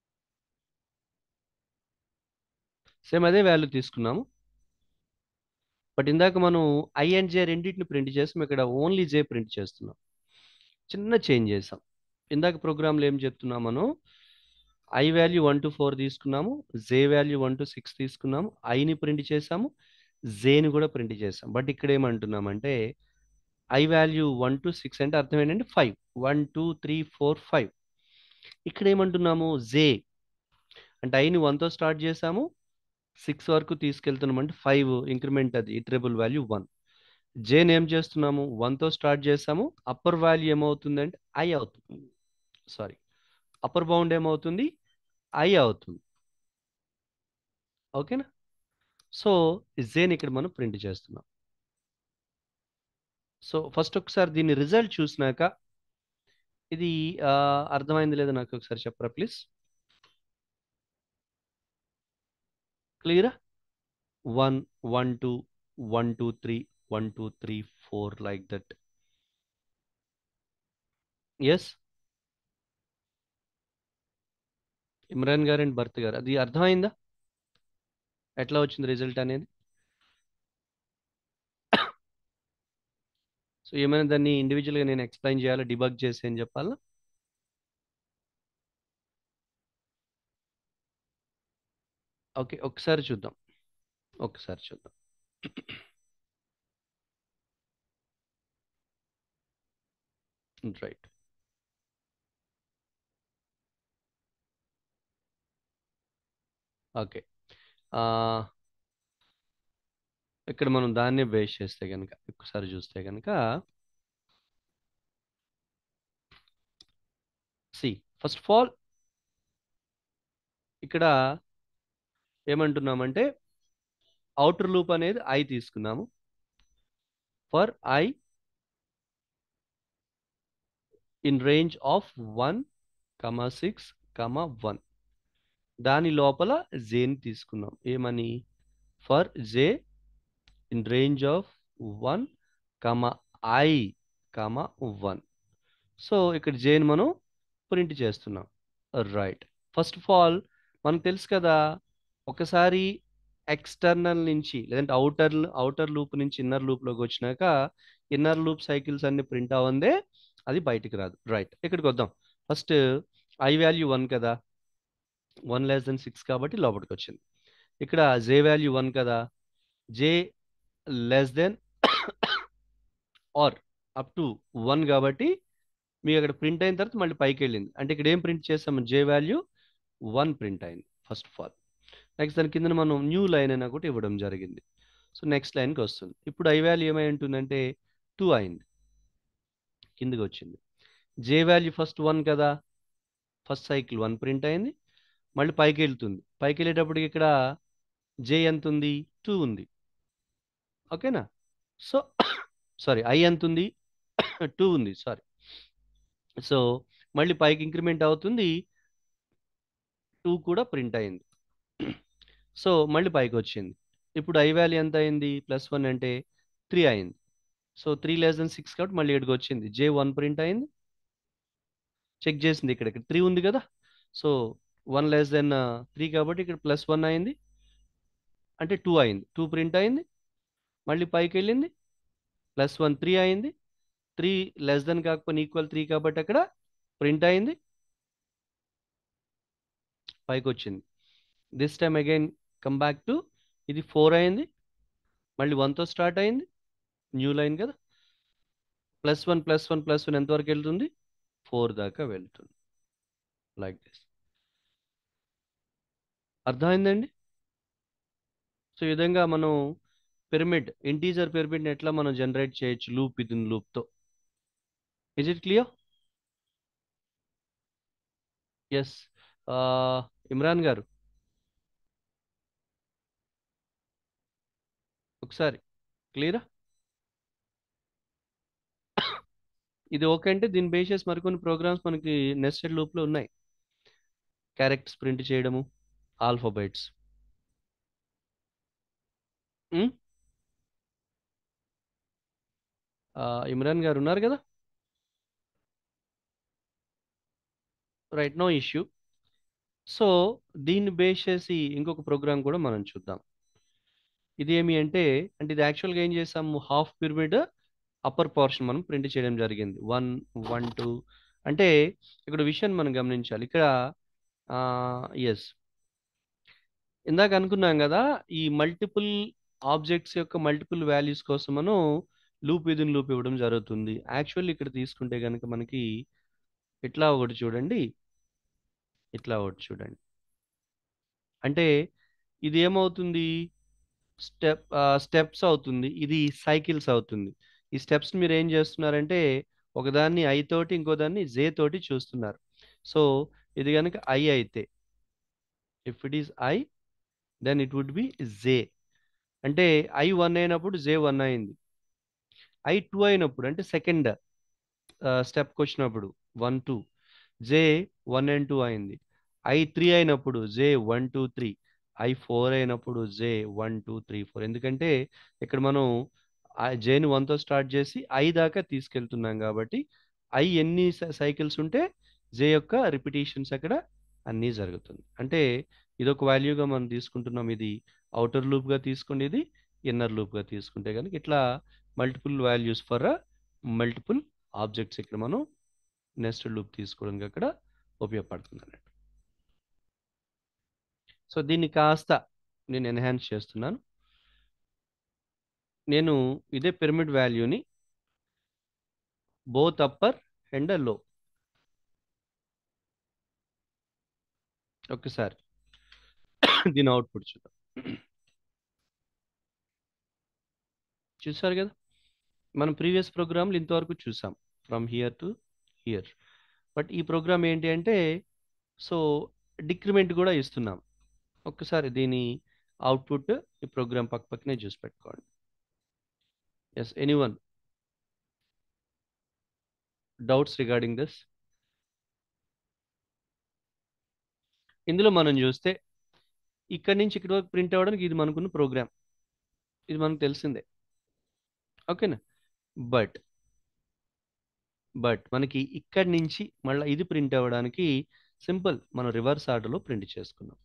సేమ్ అదే వాల్యూ తీసుకున్నాము. బట్ ఇందాక మనం ఐ అండ్ జే రెండింటిని ప్రింట్ చేసాం, ఇక్కడ ఓన్లీ జే ప్రింట్ చేస్తున్నాం. చిన్న చేంజ్ చేసాం. ఇందాక ప్రోగ్రాంలో ఏం చెప్తున్నాం మనం, ఐ వాల్యూ 1 to 4 తీసుకున్నాము, జే వాల్యూ 1 to 6 తీసుకున్నాము, ఐని ప్రింట్ చేసాము, జేని కూడా ప్రింట్ చేసాం. బట్ ఇక్కడ ఏమంటున్నామంటే ఐ వాల్యూ 1 to 6 అంటే అర్థం ఏంటంటే 5, 1 2 3 4 5. ఇక్కడ ఏమంటున్నాము, జే అంటే ఐని 1తో స్టార్ట్ చేసాము, 6 వరకు తీసుకెళ్తున్నాం, అంటే 5 ఇంక్రిమెంట్, అది ఇటరబుల్ వాల్యూ 1. జేని ఏం చేస్తున్నాము, 1తో స్టార్ట్ చేసాము, అప్పర్ వాల్యూ ఏమవుతుందంటే ఐ అవుతుంది, సారీ, అప్పర్ బౌండ్ ఏమవుతుంది, ఐ అవుతుంది. ఓకేనా? సో జేని ఇక్కడ మనం ప్రింట్ చేస్తున్నాం. సో ఫస్ట్ ఒకసారి దీని రిజల్ట్ చూసినాక ఇది అర్థమైంది లేదా నాకు ఒకసారి చెప్పరా ప్లీజ్. క్లియరా? 1 1 2 1 2 3 1 2 3 4 లైక్ దట్. ఎస్, ఇమ్రాన్ గారు అండ్ భర్త్ గారు, అది అర్థమైందా ఎట్లా వచ్చింది రిజల్ట్ అనేది? సో ఏమైనా దాన్ని ఇండివిజువల్గా నేను ఎక్స్ప్లెయిన్ చేయాలా, డిబగ్ చేసి అని చెప్పాలా? ఓకే, ఒకసారి చూద్దాం, ఒకసారి చూద్దాం. రైట్. ఓకే, ఇక్కడ మనం దాన్నే బేస్ చేస్తే కనుక ఒకసారి చూస్తే కనుక, సి ఫస్ట్ ఆఫ్ ఆల్ ఇక్కడ ఏమంటున్నామంటే అవుటర్ లూప్ అనేది ఐ తీసుకున్నాము, for I in range of 1 6 1. దాని లోపల జేని తీసుకున్నాం ఏమని, for J in range of 1 I 1. So ఇక్కడ జేని మనం ప్రింట్ చేస్తున్నాం. రైట్. ఫస్ట్ ఆఫ్ ఆల్ మనకు తెలుసు కదా, ఒకసారి ఎక్స్టర్నల్ నుంచి లేదంటే అవుటర్ లూప్ నుంచి ఇన్నర్ లూప్లోకి వచ్చినాక ఇన్నర్ లూప్ సైకిల్స్ అన్ని ప్రింట్ అవ్వందే అది బయటికి రాదు. రైట్, ఇక్కడికి వద్దాం. ఫస్ట్ ఐ వాల్యూ 1 కదా, 1 <6 కాబట్టి లోపలికి వచ్చింది. ఇక్కడ జే వాల్యూ 1 కదా, జే <> ఆర్ అప్ టు 1 కాబట్టి మీకు అక్కడ ప్రింట్ అయిన తర్వాత మళ్ళీ పైకి వెళ్ళింది. అంటే ఇక్కడ ఏం ప్రింట్ చేసాము, జే వాల్యూ 1 ప్రింట్ అయింది ఫస్ట్ ఆఫ్ ఆల్. నెక్స్ట్ దాని కింద మనం న్యూ లైన్ అయినా కూడా ఇవ్వడం జరిగింది. సో నెక్స్ట్ లైన్కి వస్తుంది. ఇప్పుడు ఐ వాల్యూ ఏమై ఉంటుందంటే 2 అయింది, కిందకి వచ్చింది. జే వాల్యూ ఫస్ట్ 1 కదా, ఫస్ట్ సైకిల్ 1 ప్రింట్ అయింది, మళ్ళీ పైకి వెళ్తుంది. పైకి వెళ్ళేటప్పటికి ఇక్కడ జే ఎంత ఉంది, 2 ఉంది. ఓకేనా. సో సారీ, ఐ ఎంత ఉంది, 2 ఉంది, సారీ. సో మళ్ళీ పైకి ఇంక్రిమెంట్ అవుతుంది, 2 కూడా ప్రింట్ అయింది. సో మళ్ళీ పైకి వచ్చింది. ఇప్పుడు ఐ వాల్యూ ఎంత అయింది, +1 అంటే 3 అయింది. సో 3 <> 6 కాబట్టి మళ్ళీ ఇక్కడికి వచ్చింది, జే 1 ప్రింట్ అయింది. చెక్ చేసింది, ఇక్కడ 3 ఉంది కదా, సో 1 <> 3 కాబట్టి ఇక్కడ +1 అయింది, అంటే 2 అయింది, 2 ప్రింట్ అయింది. మళ్ళీ పైకి వెళ్ళింది, +1 3 అయింది, 3 కాకపోతే ఈక్వల్ 3 కాబట్టి అక్కడ ప్రింట్ అయింది, పైకి వచ్చింది. This time again come back to, ఇది 4 అయింది, మళ్ళీ 1తో స్టార్ట్ అయింది, న్యూ లైన్ కదా, +1 ఎంతవరకు వెళ్తుంది, 4 దాకా వెళ్తుంది. Like this. అర్థమైందండి. సో ఈ విధంగా మనం ఇంటీజర్ పిరమిడ్ని ఎట్లా మనం జనరేట్ చేయొచ్చు లూప్ విత్ ఇన్ లూప్తో. Is it clear? Yes. Imran గారు ఒకసారి క్లియరా? ఇది ఓకే అంటే దీని బేస్ చేసి మరికొన్ని ప్రోగ్రామ్స్ మనకి నెస్టెడ్ లూప్లో ఉన్నాయి. క్యారెక్టర్స్ ప్రింట్ చేయడము, ఆల్ఫాబెట్స్. ఇమ్రాన్ గారు ఉన్నారు కదా, రైట్, నో ఇష్యూ. సో దీన్ని బేస్ చేసి ఇంకొక ప్రోగ్రామ్ కూడా మనం చూద్దాం. ఇది ఏమి అంటే ఇది యాక్చువల్గా ఏం చేసాము, హాఫ్ పిరమిడ్ అప్పర్ పోర్షన్ మనం ప్రింట్ చేయడం జరిగింది, 1 1 2. అంటే ఇక్కడ విషయాన్ని మనం గమనించాలి. ఇక్కడ ఎస్, ఇందాక అనుకున్నాం కదా, ఈ మల్టిపుల్ ఆబ్జెక్ట్స్ యొక్క మల్టిపుల్ వాల్యూస్ కోసం మనం లూప్ విదిన్ లూప్ ఇవ్వడం జరుగుతుంది. యాక్చువల్లీ ఇక్కడ తీసుకుంటే కనుక మనకి ఇట్లా ఒకటి చూడండి, ఇట్లా ఒకటి చూడండి. అంటే ఇది ఏమవుతుంది, స్టెప్స్ అవుతుంది, ఇది సైకిల్స్ అవుతుంది. ఈ స్టెప్స్ మీరు ఏం చేస్తున్నారంటే ఒకదాన్ని ఐ తోటి ఇంకో దాన్ని జే తోటి చూస్తున్నారు. సో ఇది కనుక ఐ అయితే, if it is I then it would be J. అంటే ఐ 1 అయినప్పుడు జే 1 అయింది, ఐ 2 అయినప్పుడు అంటే సెకండ్ స్టెప్కి వచ్చినప్పుడు 1 2, జే 1 and 2 అయింది. ఐ 3 అయినప్పుడు జే 1 2 3, ఐ 4 అయినప్పుడు జే 1 2 3 4. ఎందుకంటే ఇక్కడ మనం జేని 1తో స్టార్ట్ చేసి ఐ దాకా తీసుకెళ్తున్నాం కాబట్టి ఐ ఎన్ని సైకిల్స్ ఉంటే జే యొక్క రిపిటేషన్స్ అక్కడ అన్నీ జరుగుతుంది. అంటే ఇదొక వాల్యూగా మనం తీసుకుంటున్నాం. ఇది అవుటర్ లూప్గా తీసుకోండి, ఇది ఇన్నర్ లూప్గా తీసుకుంటే కనుక ఇట్లా multiple values for multiple objects ఇక్కడ మనం నెస్టెడ్ లూప్ తీసుకోవడానికి అక్కడ ఉపయోగపడుతుంది అన్నట్టు. సో దీన్ని కాస్త నేను ఎన్హాన్స్ చేస్తున్నాను. నేను ఇదే పిరమిడ్ వాల్యూని బోత్ అప్పర్ అండ్ లో, ఒక్కసారి దీని అవుట్పుట్ చూద్దాం. చూసారు కదా, మనం ప్రీవియస్ ప్రోగ్రామ్లు ఇంతవరకు చూసాం, from here to here. But ఈ ప్రోగ్రామ్ ఏంటి అంటే, సో డిక్రిమెంట్ కూడా ఇస్తున్నాం. ఒక్కసారి దీని అవుట్పుట్ ఈ ప్రోగ్రామ్ పక్కనే చూసి పెట్టుకోండి. Yes, anyone doubts regarding this? ఇందులో మనం చూస్తే ఇక్కడి నుంచి ఇక్కడి వరకు ప్రింట్ అవ్వడానికి ఇది మనకున్న ప్రోగ్రామ్, ఇది మనకు తెలిసిందే. ఓకేనా. బట్ బట్ మనకి ఇక్కడి నుంచి మళ్ళీ ఇది ప్రింట్ అవ్వడానికి సింపుల్, మనం రివర్స్ ఆర్డర్లో ప్రింట్ చేసుకున్నాం.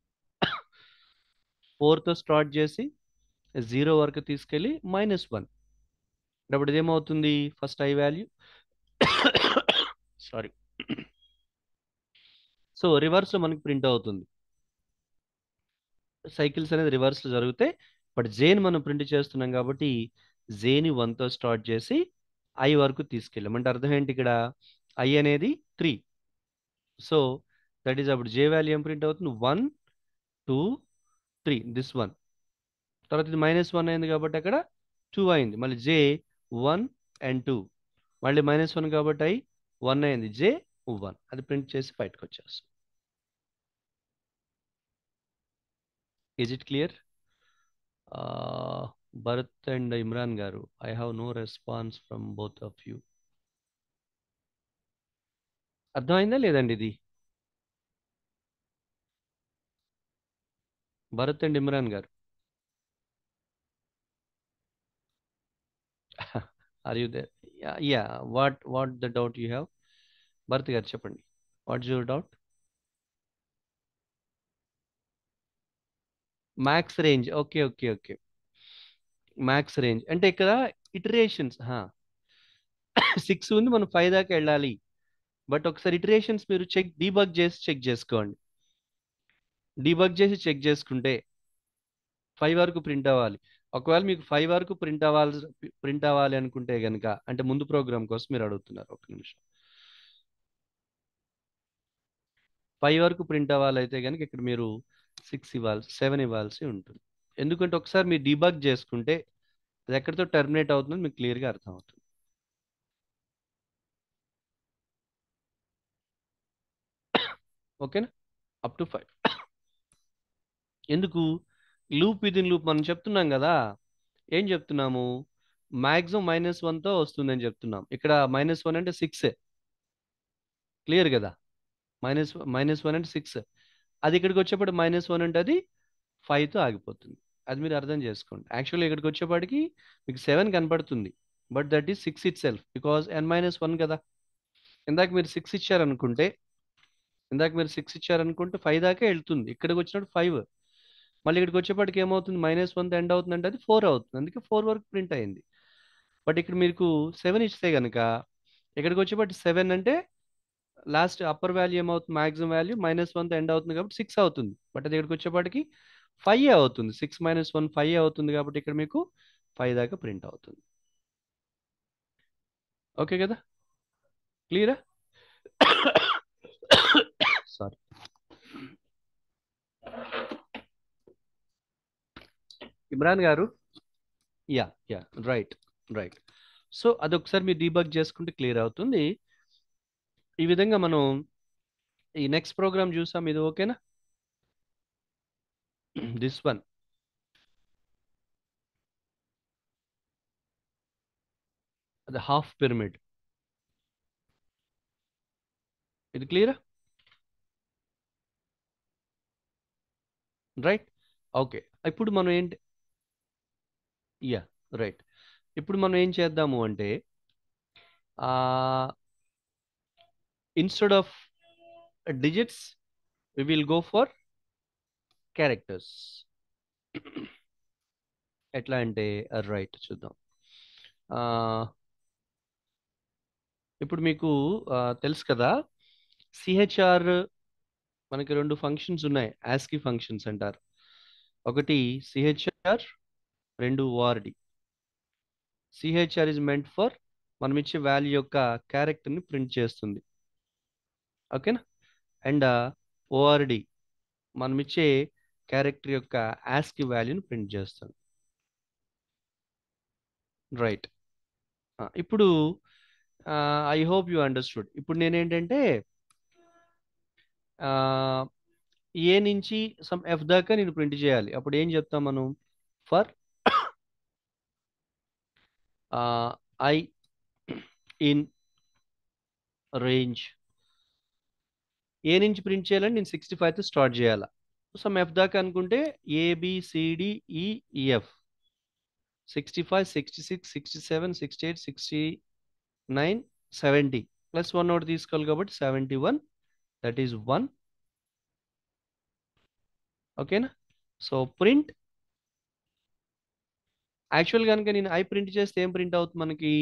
4తో స్టార్ట్ చేసి 0 వరకు తీసుకెళ్ళి -1. అప్పుడు ఇదేమవుతుంది, first I value sorry. So రివర్స్లో మనకి ప్రింట్ అవుతుంది. సైకిల్స్ అనేది రివర్స్లో జరుగుతాయి. బట్ జేని మనం ప్రింట్ చేస్తున్నాం కాబట్టి జేని 1తో స్టార్ట్ చేసి ఐ వరకు తీసుకెళ్ళాం. అంటే అర్థం ఏంటి, ఇక్కడ ఐ అనేది 3. సో దట్ ఈస్ అప్పుడు జే వాల్యూ ఏం ప్రింట్ అవుతుంది, 1 2 3, దిస్ 1. తర్వాత ఇది -1 అయింది కాబట్టి అక్కడ 2 అయింది. మళ్ళీ జే 1 అండ్ 2, మళ్ళీ -1 కాబట్టి ఐ 1 అయింది, జే 1. అది ప్రింట్ చేసి బయటకు వచ్చేస్తాం. Is it clear? Bharat and Imran గారు, I have no response from both of you. అర్థమైందా లేదండి ఇది? భరత్ అండ్ ఇమ్రాన్ గారు, are you there? Ya, what the doubt you have? Bharat గారు చెప్పండి, what's your doubt? Max range, okay okay okay. Max range అంటే ఇక్కడ ఇటరేషన్స్ 6 ఉంది, మనం 5 దాకా వెళ్ళాలి. బట్ ఒకసారి ఇటరేషన్స్ మీరు డీబగ్ చేసి చెక్ చేసుకోండి. డీబగ్ చేసి చెక్ చేసుకుంటే 5 వరకు ప్రింట్ అవ్వాలి. ఒకవేళ మీకు 5 వరకు ప్రింట్ అవ్వాలి అనుకుంటే కనుక, అంటే ముందు ప్రోగ్రామ్ కోసం మీరు అడుగుతున్నారు, ఒక నిమిషం. 5 వరకు ప్రింట్ అవ్వాలి అయితే కనుక ఇక్కడ మీరు 7 ఇవ్వాల్సి ఉంటుంది. ఎందుకంటే ఒకసారి మీరు డీబగ్ చేసుకుంటే అది ఎక్కడితో టర్మినేట్ అవుతుందో మీకు క్లియర్గా అర్థం అవుతుంది. ఓకేనా? Up to 5. ఎందుకు లూప్ విదిన్ లూప్ మనం చెప్తున్నాం కదా, ఏం చెప్తున్నాము, మాక్సిమం -1తో వస్తుందని చెప్తున్నాం. ఇక్కడ -1 అంటే 6, క్లియర్ కదా? -1 అంటే 6. అది ఇక్కడికి వచ్చేప్పటికి -1 అంటే అది 5తో ఆగిపోతుంది. అది మీరు అర్థం చేసుకోండి. యాక్చువల్లీ ఇక్కడికి వచ్చేప్పటికి మీకు 7 కనపడుతుంది, but that is 6 itself, because n-1 కదా. ఇందాక మీరు 6 ఇచ్చారనుకుంటే, 5 దాకా వెళ్తుంది. ఇక్కడికి వచ్చినప్పుడు 5, మళ్ళీ ఇక్కడికి వచ్చేప్పటికి ఏమవుతుంది, -1తో ఎండ్ అవుతుంది అంటే అది 4 అవుతుంది. అందుకే 4 వరకు ప్రింట్ అయింది. బట్ ఇక్కడ మీకు 7 ఇస్తే కనుక ఇక్కడికి వచ్చేప్పటికి 7 అంటే లాస్ట్ అప్పర్ వాల్యూ ఏమవుతుంది, మాక్సిమం వాల్యూ -1తో ఎండ్ అవుతుంది కాబట్టి 6 అవుతుంది. బట్ అది ఇక్కడికి వచ్చేప్పటికి 5 అవుతుంది. 6 - 1 5 అవుతుంది కాబట్టి ఇక్కడ మీకు 5 దాకా ప్రింట్ అవుతుంది. ఓకే కదా? క్లియరా? సారీ. ఇమ్రాన్ గారు, ya ya, right right. So అదొకసారి మీరు డీబగ్ చేసుకుంటే క్లియర్ అవుతుంది. ఈ విధంగా మనం ఈ నెక్స్ట్ ప్రోగ్రామ్ చూసాం. ఇది ఓకేనా? దిస్ వన్, అది హాఫ్ పిరమిడ్. ఇది క్లియరా? రైట్. ఓకే. ఇప్పుడు మనం ఏంటి, యా రైట్. ఇప్పుడు మనం ఏం చేద్దాము అంటే, instead of digits we will go for characters. ఎట్లా అంటే, రైట్ చూద్దాం. ఆ, ఇప్పుడు మీకు తెలుసు కదా, సిహెచ్ఆర్ మనకి 2 ఫంక్షన్స్ ఉన్నాయి, ఆస్కీ ఫంక్షన్స్ అంటారు. ఒకటి CHR, 2 ORD. CHR is meant for మనం ఇచ్చే వాల్యూ యొక్క క్యారెక్టర్ని ప్రింట్ చేస్తుంది. ఓకేనా? అండ్ ఓఆర్డి మనం ఇచ్చే క్యారెక్టర్ యొక్క ఆస్కీ వాల్యూని ప్రింట్ చేస్తుంది. రైట్. ఇప్పుడు ఐ హోప్ యూ అండర్స్టూడ్. ఇప్పుడు నేనేంటంటే ఏ నుంచి సమ్ ఎఫ్ దాకా నేను ప్రింట్ చేయాలి. అప్పుడు ఏం చెప్తాం మనం, for I in range. A నుంచి ప్రింట్ చేయాలని నేను 65తో స్టార్ట్ చేయాలా. సమ్ ఎఫ్ దాకా అనుకుంటే ABCDEEF, 65 66 67 68 69 70 ప్లస్ 1 ఒకటి తీసుకోవాలి కాబట్టి 71, దట్ ఈస్ 1. ఓకేనా? సో ప్రింట్, యాక్చువల్ కనుక నేను ఐ ప్రింట్ చేస్తే ఏం ప్రింట్ అవుతుంది మనకి?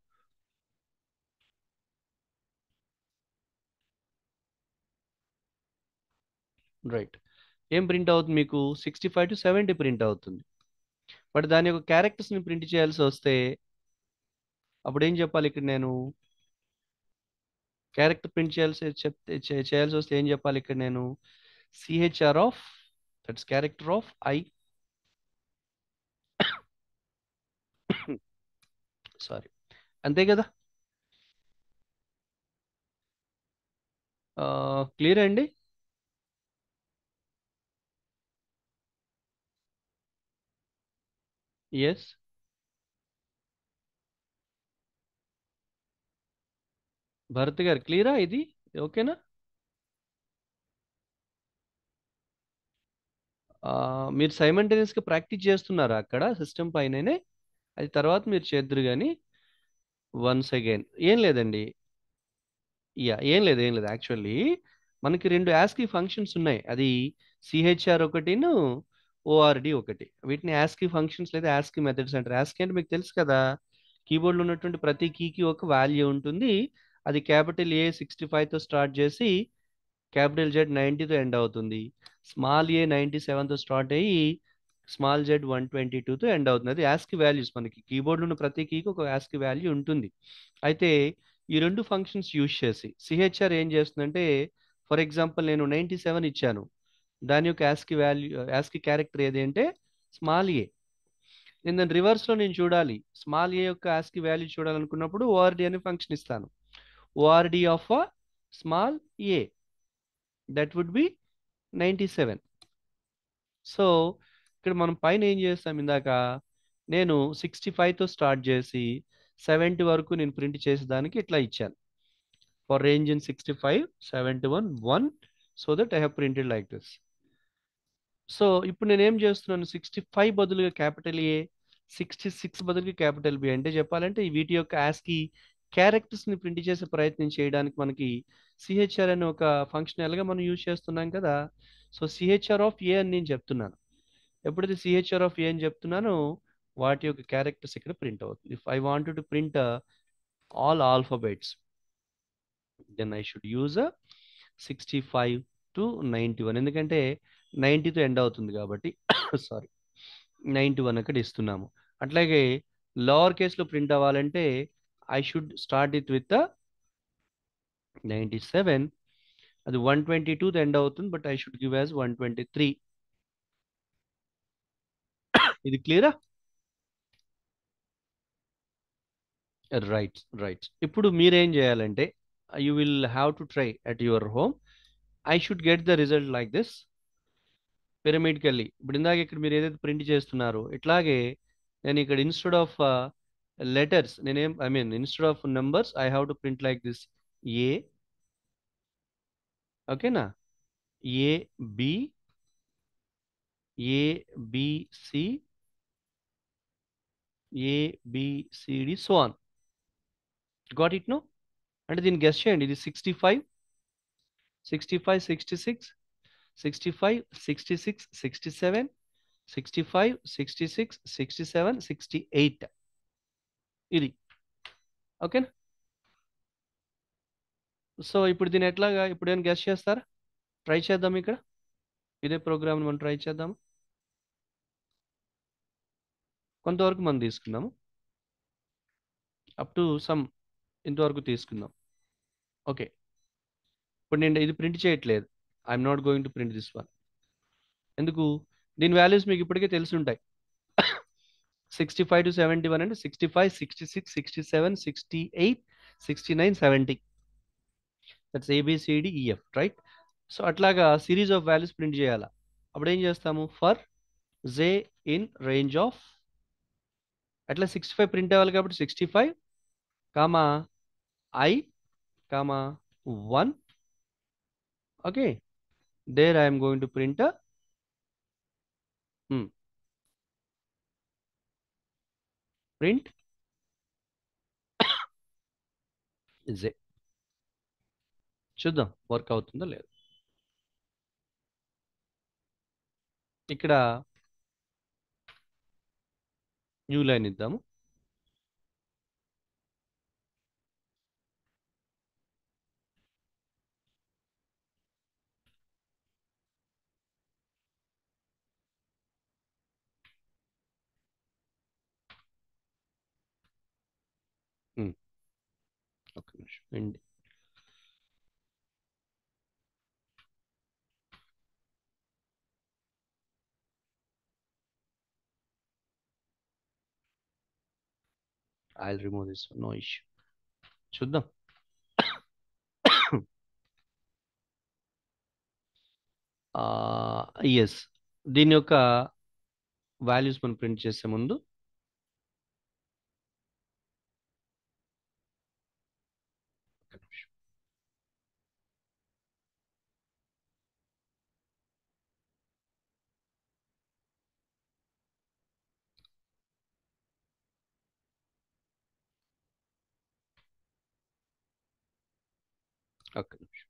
రైట్. ఏం ప్రింట్ అవుతుంది మీకు? 65 to 70 ప్రింట్ అవుతుంది. బట్ దాని యొక్క క్యారెక్టర్స్ని ప్రింట్ చేయాల్సి వస్తే అప్పుడు ఏం చెప్పాలి ఇక్కడ నేను? క్యారెక్టర్ ప్రింట్ చేయాల్సి వస్తే ఏం చెప్పాలి ఇక్కడ నేను? CHR of, that's character of I, sorry, అంతే కదా? క్లియర్ అండి? ఎస్. భరత్ గారు క్లియరా ఇది? ఓకేనా? మీరు సైమల్టేనియస్గా ప్రాక్టీస్ చేస్తున్నారా అక్కడ సిస్టమ్ పైననే? అది తర్వాత మీరు చేద్దరు కానీ వన్స్ అగైన్ ఏం లేదండి. యా, ఏం లేదు యాక్చువల్లీ మనకి రెండు యాస్కీ ఫంక్షన్స్ ఉన్నాయి. అది సిహెచ్ఆర్ ఒకటిను ఓఆర్డి ఒకటి. వీటిని యాస్కీ ఫంక్షన్స్ లేదా యాస్కీ మెథడ్స్ అంటారు. యాస్కీ అంటే మీకు తెలుసు కదా, కీబోర్డ్లో ఉన్నటువంటి ప్రతి కీకి ఒక వాల్యూ ఉంటుంది. అది క్యాపిటల్ ఏ 65తో స్టార్ట్ చేసి క్యాపిటల్ జెడ్ 90తో ఎండ్ అవుతుంది. స్మాల్ ఏ 97తో స్టార్ట్ అయ్యి స్మాల్ జెడ్ 122తో ఎండ్ అవుతుంది. అది యాస్కీ వాల్యూస్. మనకి కీబోర్డ్లో ఉన్న ప్రతి కీకి ఒక యాస్కీ వాల్యూ ఉంటుంది. అయితే ఈ రెండు ఫంక్షన్స్ యూజ్ చేసి సిహెచ్ఆర్ ఏం చేస్తుందంటే, ఫర్ ఎగ్జాంపుల్ నేను 97 ఇచ్చాను, దాని యొక్క యాస్కీ వాల్యూ, యాస్కీ క్యారెక్టర్ ఏది అంటే స్మాల్ ఏ. నేను దాని రివర్స్లో నేను చూడాలి, స్మాల్ ఏ యొక్క యాస్కీ వాల్యూ చూడాలనుకున్నప్పుడు ఓఆర్డి అనే ఫంక్షన్ ఇస్తాను. ORD of small a, that would be 97. So ఇక్కడ మనం పైన ఏం చేస్తాం, ఇందాక నేను 65తో స్టార్ట్ చేసి 70 వరకు నేను ప్రింట్ చేసేదానికి ఇట్లా ఇచ్చాను. For range in 65, 71, 1, so that I have printed like this. So ఇప్పుడు నేను ఏం చేస్తున్నాను, 65 బదులుగా క్యాపిటల్ ఏ, 66 బదులుగా క్యాపిటల్ బి. అంటే చెప్పాలంటే ఈ వీటి యొక్క యాస్కి క్యారెక్టర్స్ని ప్రింట్ చేసే ప్రయత్నం చేయడానికి మనకి సిహెచ్ఆర్ అనే ఒక ఫంక్షనల్గా మనం యూజ్ చేస్తున్నాం కదా. సో సిహెచ్ఆర్ ఆఫ్ ఏ అని నేను చెప్తున్నాను. ఎప్పుడైతే సిహెచ్ఆర్ ఆఫ్ ఏ అని చెప్తున్నానో వాటి యొక్క క్యారెక్టర్స్ ఇక్కడ ప్రింట్ అవుతుంది. If I wanted to print all alphabets, then I should use 65 to 91, ఎందుకంటే 90తో ఎండ్ అవుతుంది కాబట్టి సారీ 91 అక్కడ ఇస్తున్నాము. అట్లాగే లోవర్ కేస్లో ప్రింట్ అవ్వాలంటే I should start it with 97. అది 122తో ఎండ్ అవుతుంది, but I should give as 123. ఇది క్లియరా? Right, right. ఇప్పుడు మీరేం చేయాలంటే you will have to try at your home. I should get the result like this పిరమిడ్కి. ఇప్పుడు ఇందాక ఇక్కడ మీరు ఏదైతే ప్రింట్ చేస్తున్నారో ఇట్లాగే నేను ఇక్కడ ఇన్స్టెడ్ ఆఫ్ లెటర్స్ నేనేం I mean instead of numbers I have to print like this A. ఓకేనా? A B, A B C, A B C D so on. Got it no? అంటే దీన్ని గెస్ చేయండి. ఇది 65, 65, 66, 65, 66, 67, 65, 66, 67, 68. ఇది ఓకేనా? సో ఇప్పుడు దీన్ని ఎట్లాగా ఇప్పుడు ఏమైనా గెస్ చేస్తారా? ట్రై చేద్దాం ఇక్కడ. ఇదే ప్రోగ్రామ్ మనం ట్రై చేద్దాం. కొంతవరకు మనం తీసుకుందాము, అప్ టు సమ్ ఇంతవరకు తీసుకుందాం. ఓకే, ఇప్పుడు నేను ఇది ప్రింట్ చేయట్లేదు. I'm not going to print this one. ఎందుకు? దీని వాల్యూస్ మీకు ఇప్పటికే తెలిసి ఉంటాయి. 65 to 71 అంటే 65, 66, 67, 68, 69, 70. That's ABCDEF, right? సో అట్లాగా సిరీస్ ఆఫ్ వాల్యూస్ ప్రింట్ చేయాలా. అప్పుడు ఏం చేస్తాము, for J in range of, అట్లా 65 ప్రింట్ అవ్వాలి కాబట్టి 65 comma I comma 1. Okay, there I'm going to print print J. చూద్దాం వర్క్ అవుతుందో లేదు. ఇక్కడ న్యూ లైన్ ఇద్దాము. ఉమ్, ఒక్క నిమిషం అండి. I remove this, no issue. చూద్దాం. ఎస్, దీని యొక్క వాల్యూస్ మనం ప్రింట్ చేసే ముందు ఒక్క నిమిషం. ఒక్క నిమిషం.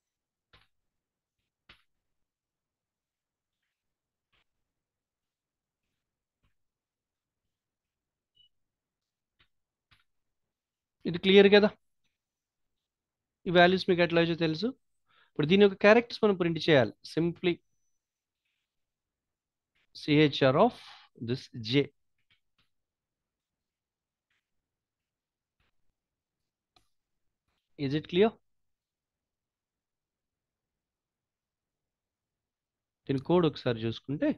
ఇది క్లియర్ కదా? ఈ వాల్యూస్ మీకు ఎట్లా వచ్చో తెలుసు. ఇప్పుడు దీని యొక్క క్యారెక్టర్స్ మనం ప్రింట్ చేయాలి. Simply CHR of this J. Is it clear? దీని కోడ్ ఒకసారి చూసుకుంటే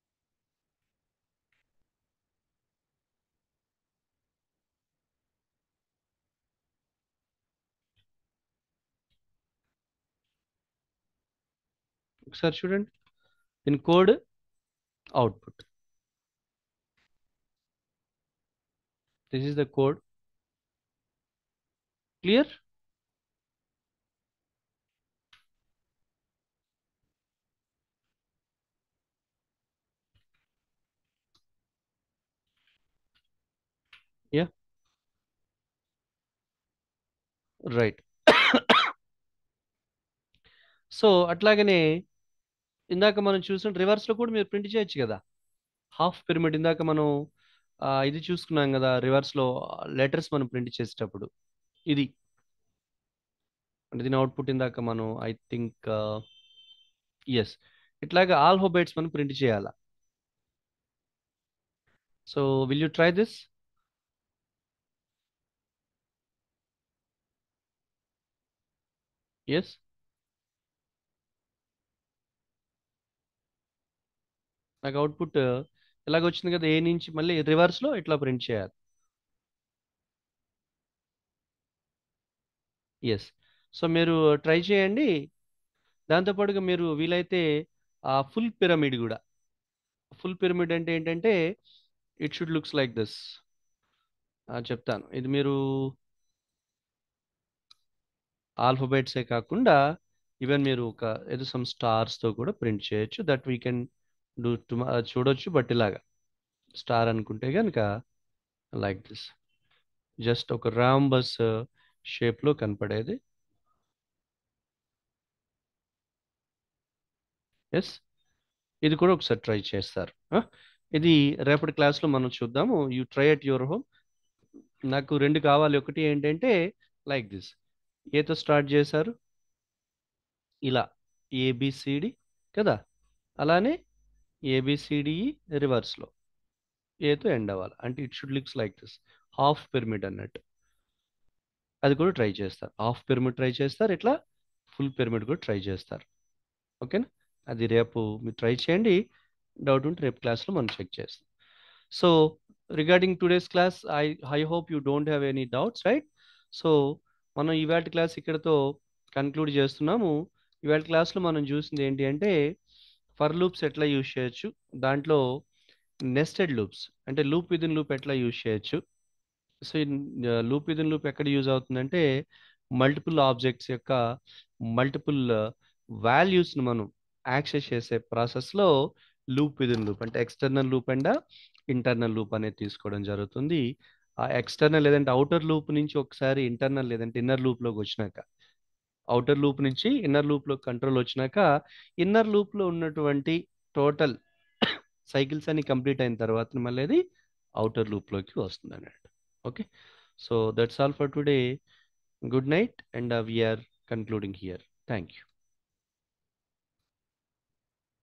ఒకసారి చూడండి. దీని code, output. This is the code. Clear? Yeah, right. So అట్లాగనే ఇందాక మనం చూసిన రివర్స్లో కూడా మీరు ప్రింట్ చేయొచ్చు కదా. హాఫ్ పిరమిడ్ ఇందాక మనం ఇది చూసుకున్నాం కదా, రివర్స్లో లెటర్స్ మనం ప్రింట్ చేసేటప్పుడు ఇది అంటే దీని అవుట్పుట్ ఇందాక మనం ఐ థింక్ ఎస్, ఇట్లాగా ఆల్ఫాబెట్స్ మనం ప్రింట్ చేయాలా. So will you try this? Yes, నాకు అవుట్పుట్ ఇలాగ వచ్చింది కదా. ఏ నుంచి మళ్ళీ రివర్స్లో ఇట్లా ప్రింట్ చేయాలి. ఎస్. సో మీరు ట్రై చేయండి. దాంతోపాటుగా మీరు వీలైతే ఫుల్ పిరమిడ్ కూడా. ఫుల్ పిరమిడ్ అంటే ఏంటంటే it should looks like this. చెప్తాను. ఇది మీరు ఆల్ఫాబెట్సే కాకుండా ఈవెన్ మీరు ఒక ఏదో సమ్ స్టార్స్తో కూడా ప్రింట్ చేయొచ్చు. దట్ వీ కెన్ డూ చూడొచ్చు. బట్ ఇలాగా స్టార్ అనుకుంటే కనుక లైక్ దిస్, జస్ట్ ఒక రాంబస్ షేప్లో కనపడేది. ఎస్, ఇది కూడా ఒకసారి ట్రై చేస్తారు. ఇది రేపటి క్లాస్లో మనం చూద్దాము. You try at your home. నాకు రెండు కావాలి. ఒకటి ఏంటంటే లైక్ దిస్, ఏతో స్టార్ట్ చేశారు ఇలా ఏబిసిడి కదా, అలానే ఏబిసిడిఈ రివర్స్లో ఏతో ఎండ్ అవ్వాలి. అంటే it should looks like this, half pyramid అన్నట్టు. అది కూడా ట్రై చేస్తారు. హాఫ్ పిరమిడ్ ట్రై చేస్తారు, ఇట్లా ఫుల్ పిరమిడ్ కూడా ట్రై చేస్తారు. ఓకేనా? అది రేపు మీరు ట్రై చేయండి. డౌట్ ఉంటే రేపు క్లాస్లో మనం చెక్ చేస్తాం. So regarding today's class, I hope you don't have any doubts, right? So మనం ఇవాళ క్లాస్ ఇక్కడతో కన్క్లూడ్ చేస్తున్నాము. ఇవాళ క్లాస్లో మనం చూసింది ఏంటి అంటే ఫర్ లూప్స్ ఎట్లా యూజ్ చేయొచ్చు, దాంట్లో నెస్టెడ్ లూప్స్ అంటే లూప్ విదిన్ లూప్ ఎట్లా యూజ్ చేయొచ్చు. సో లూప్ విదిన్ లూప్ ఎక్కడ యూజ్ అవుతుందంటే మల్టిపుల్ ఆబ్జెక్ట్స్ యొక్క మల్టిపుల్ వాల్యూస్ని మనం యాక్సెస్ చేసే ప్రాసెస్లో లూప్ విదిన్ లూప్ అంటే external loop and internal loop అనేది తీసుకోవడం జరుగుతుంది. ఆ ఎక్స్టర్నల్ లేదంటే అవుటర్ లూప్ నుంచి ఒకసారి ఇంటర్నల్ లేదంటే ఇన్నర్ లూప్లోకి వచ్చినాక, అవుటర్ లూప్ నుంచి ఇన్నర్ లూప్లో కంట్రోల్ వచ్చినాక, ఇన్నర్ లూప్లో ఉన్నటువంటి టోటల్ సైకిల్స్ అన్ని కంప్లీట్ అయిన తర్వాత మళ్ళీ అది అవుటర్ లూప్లోకి వస్తుంది అన్నట్టు. Okay, so that's all for today. Good night and we're concluding here. Thank you.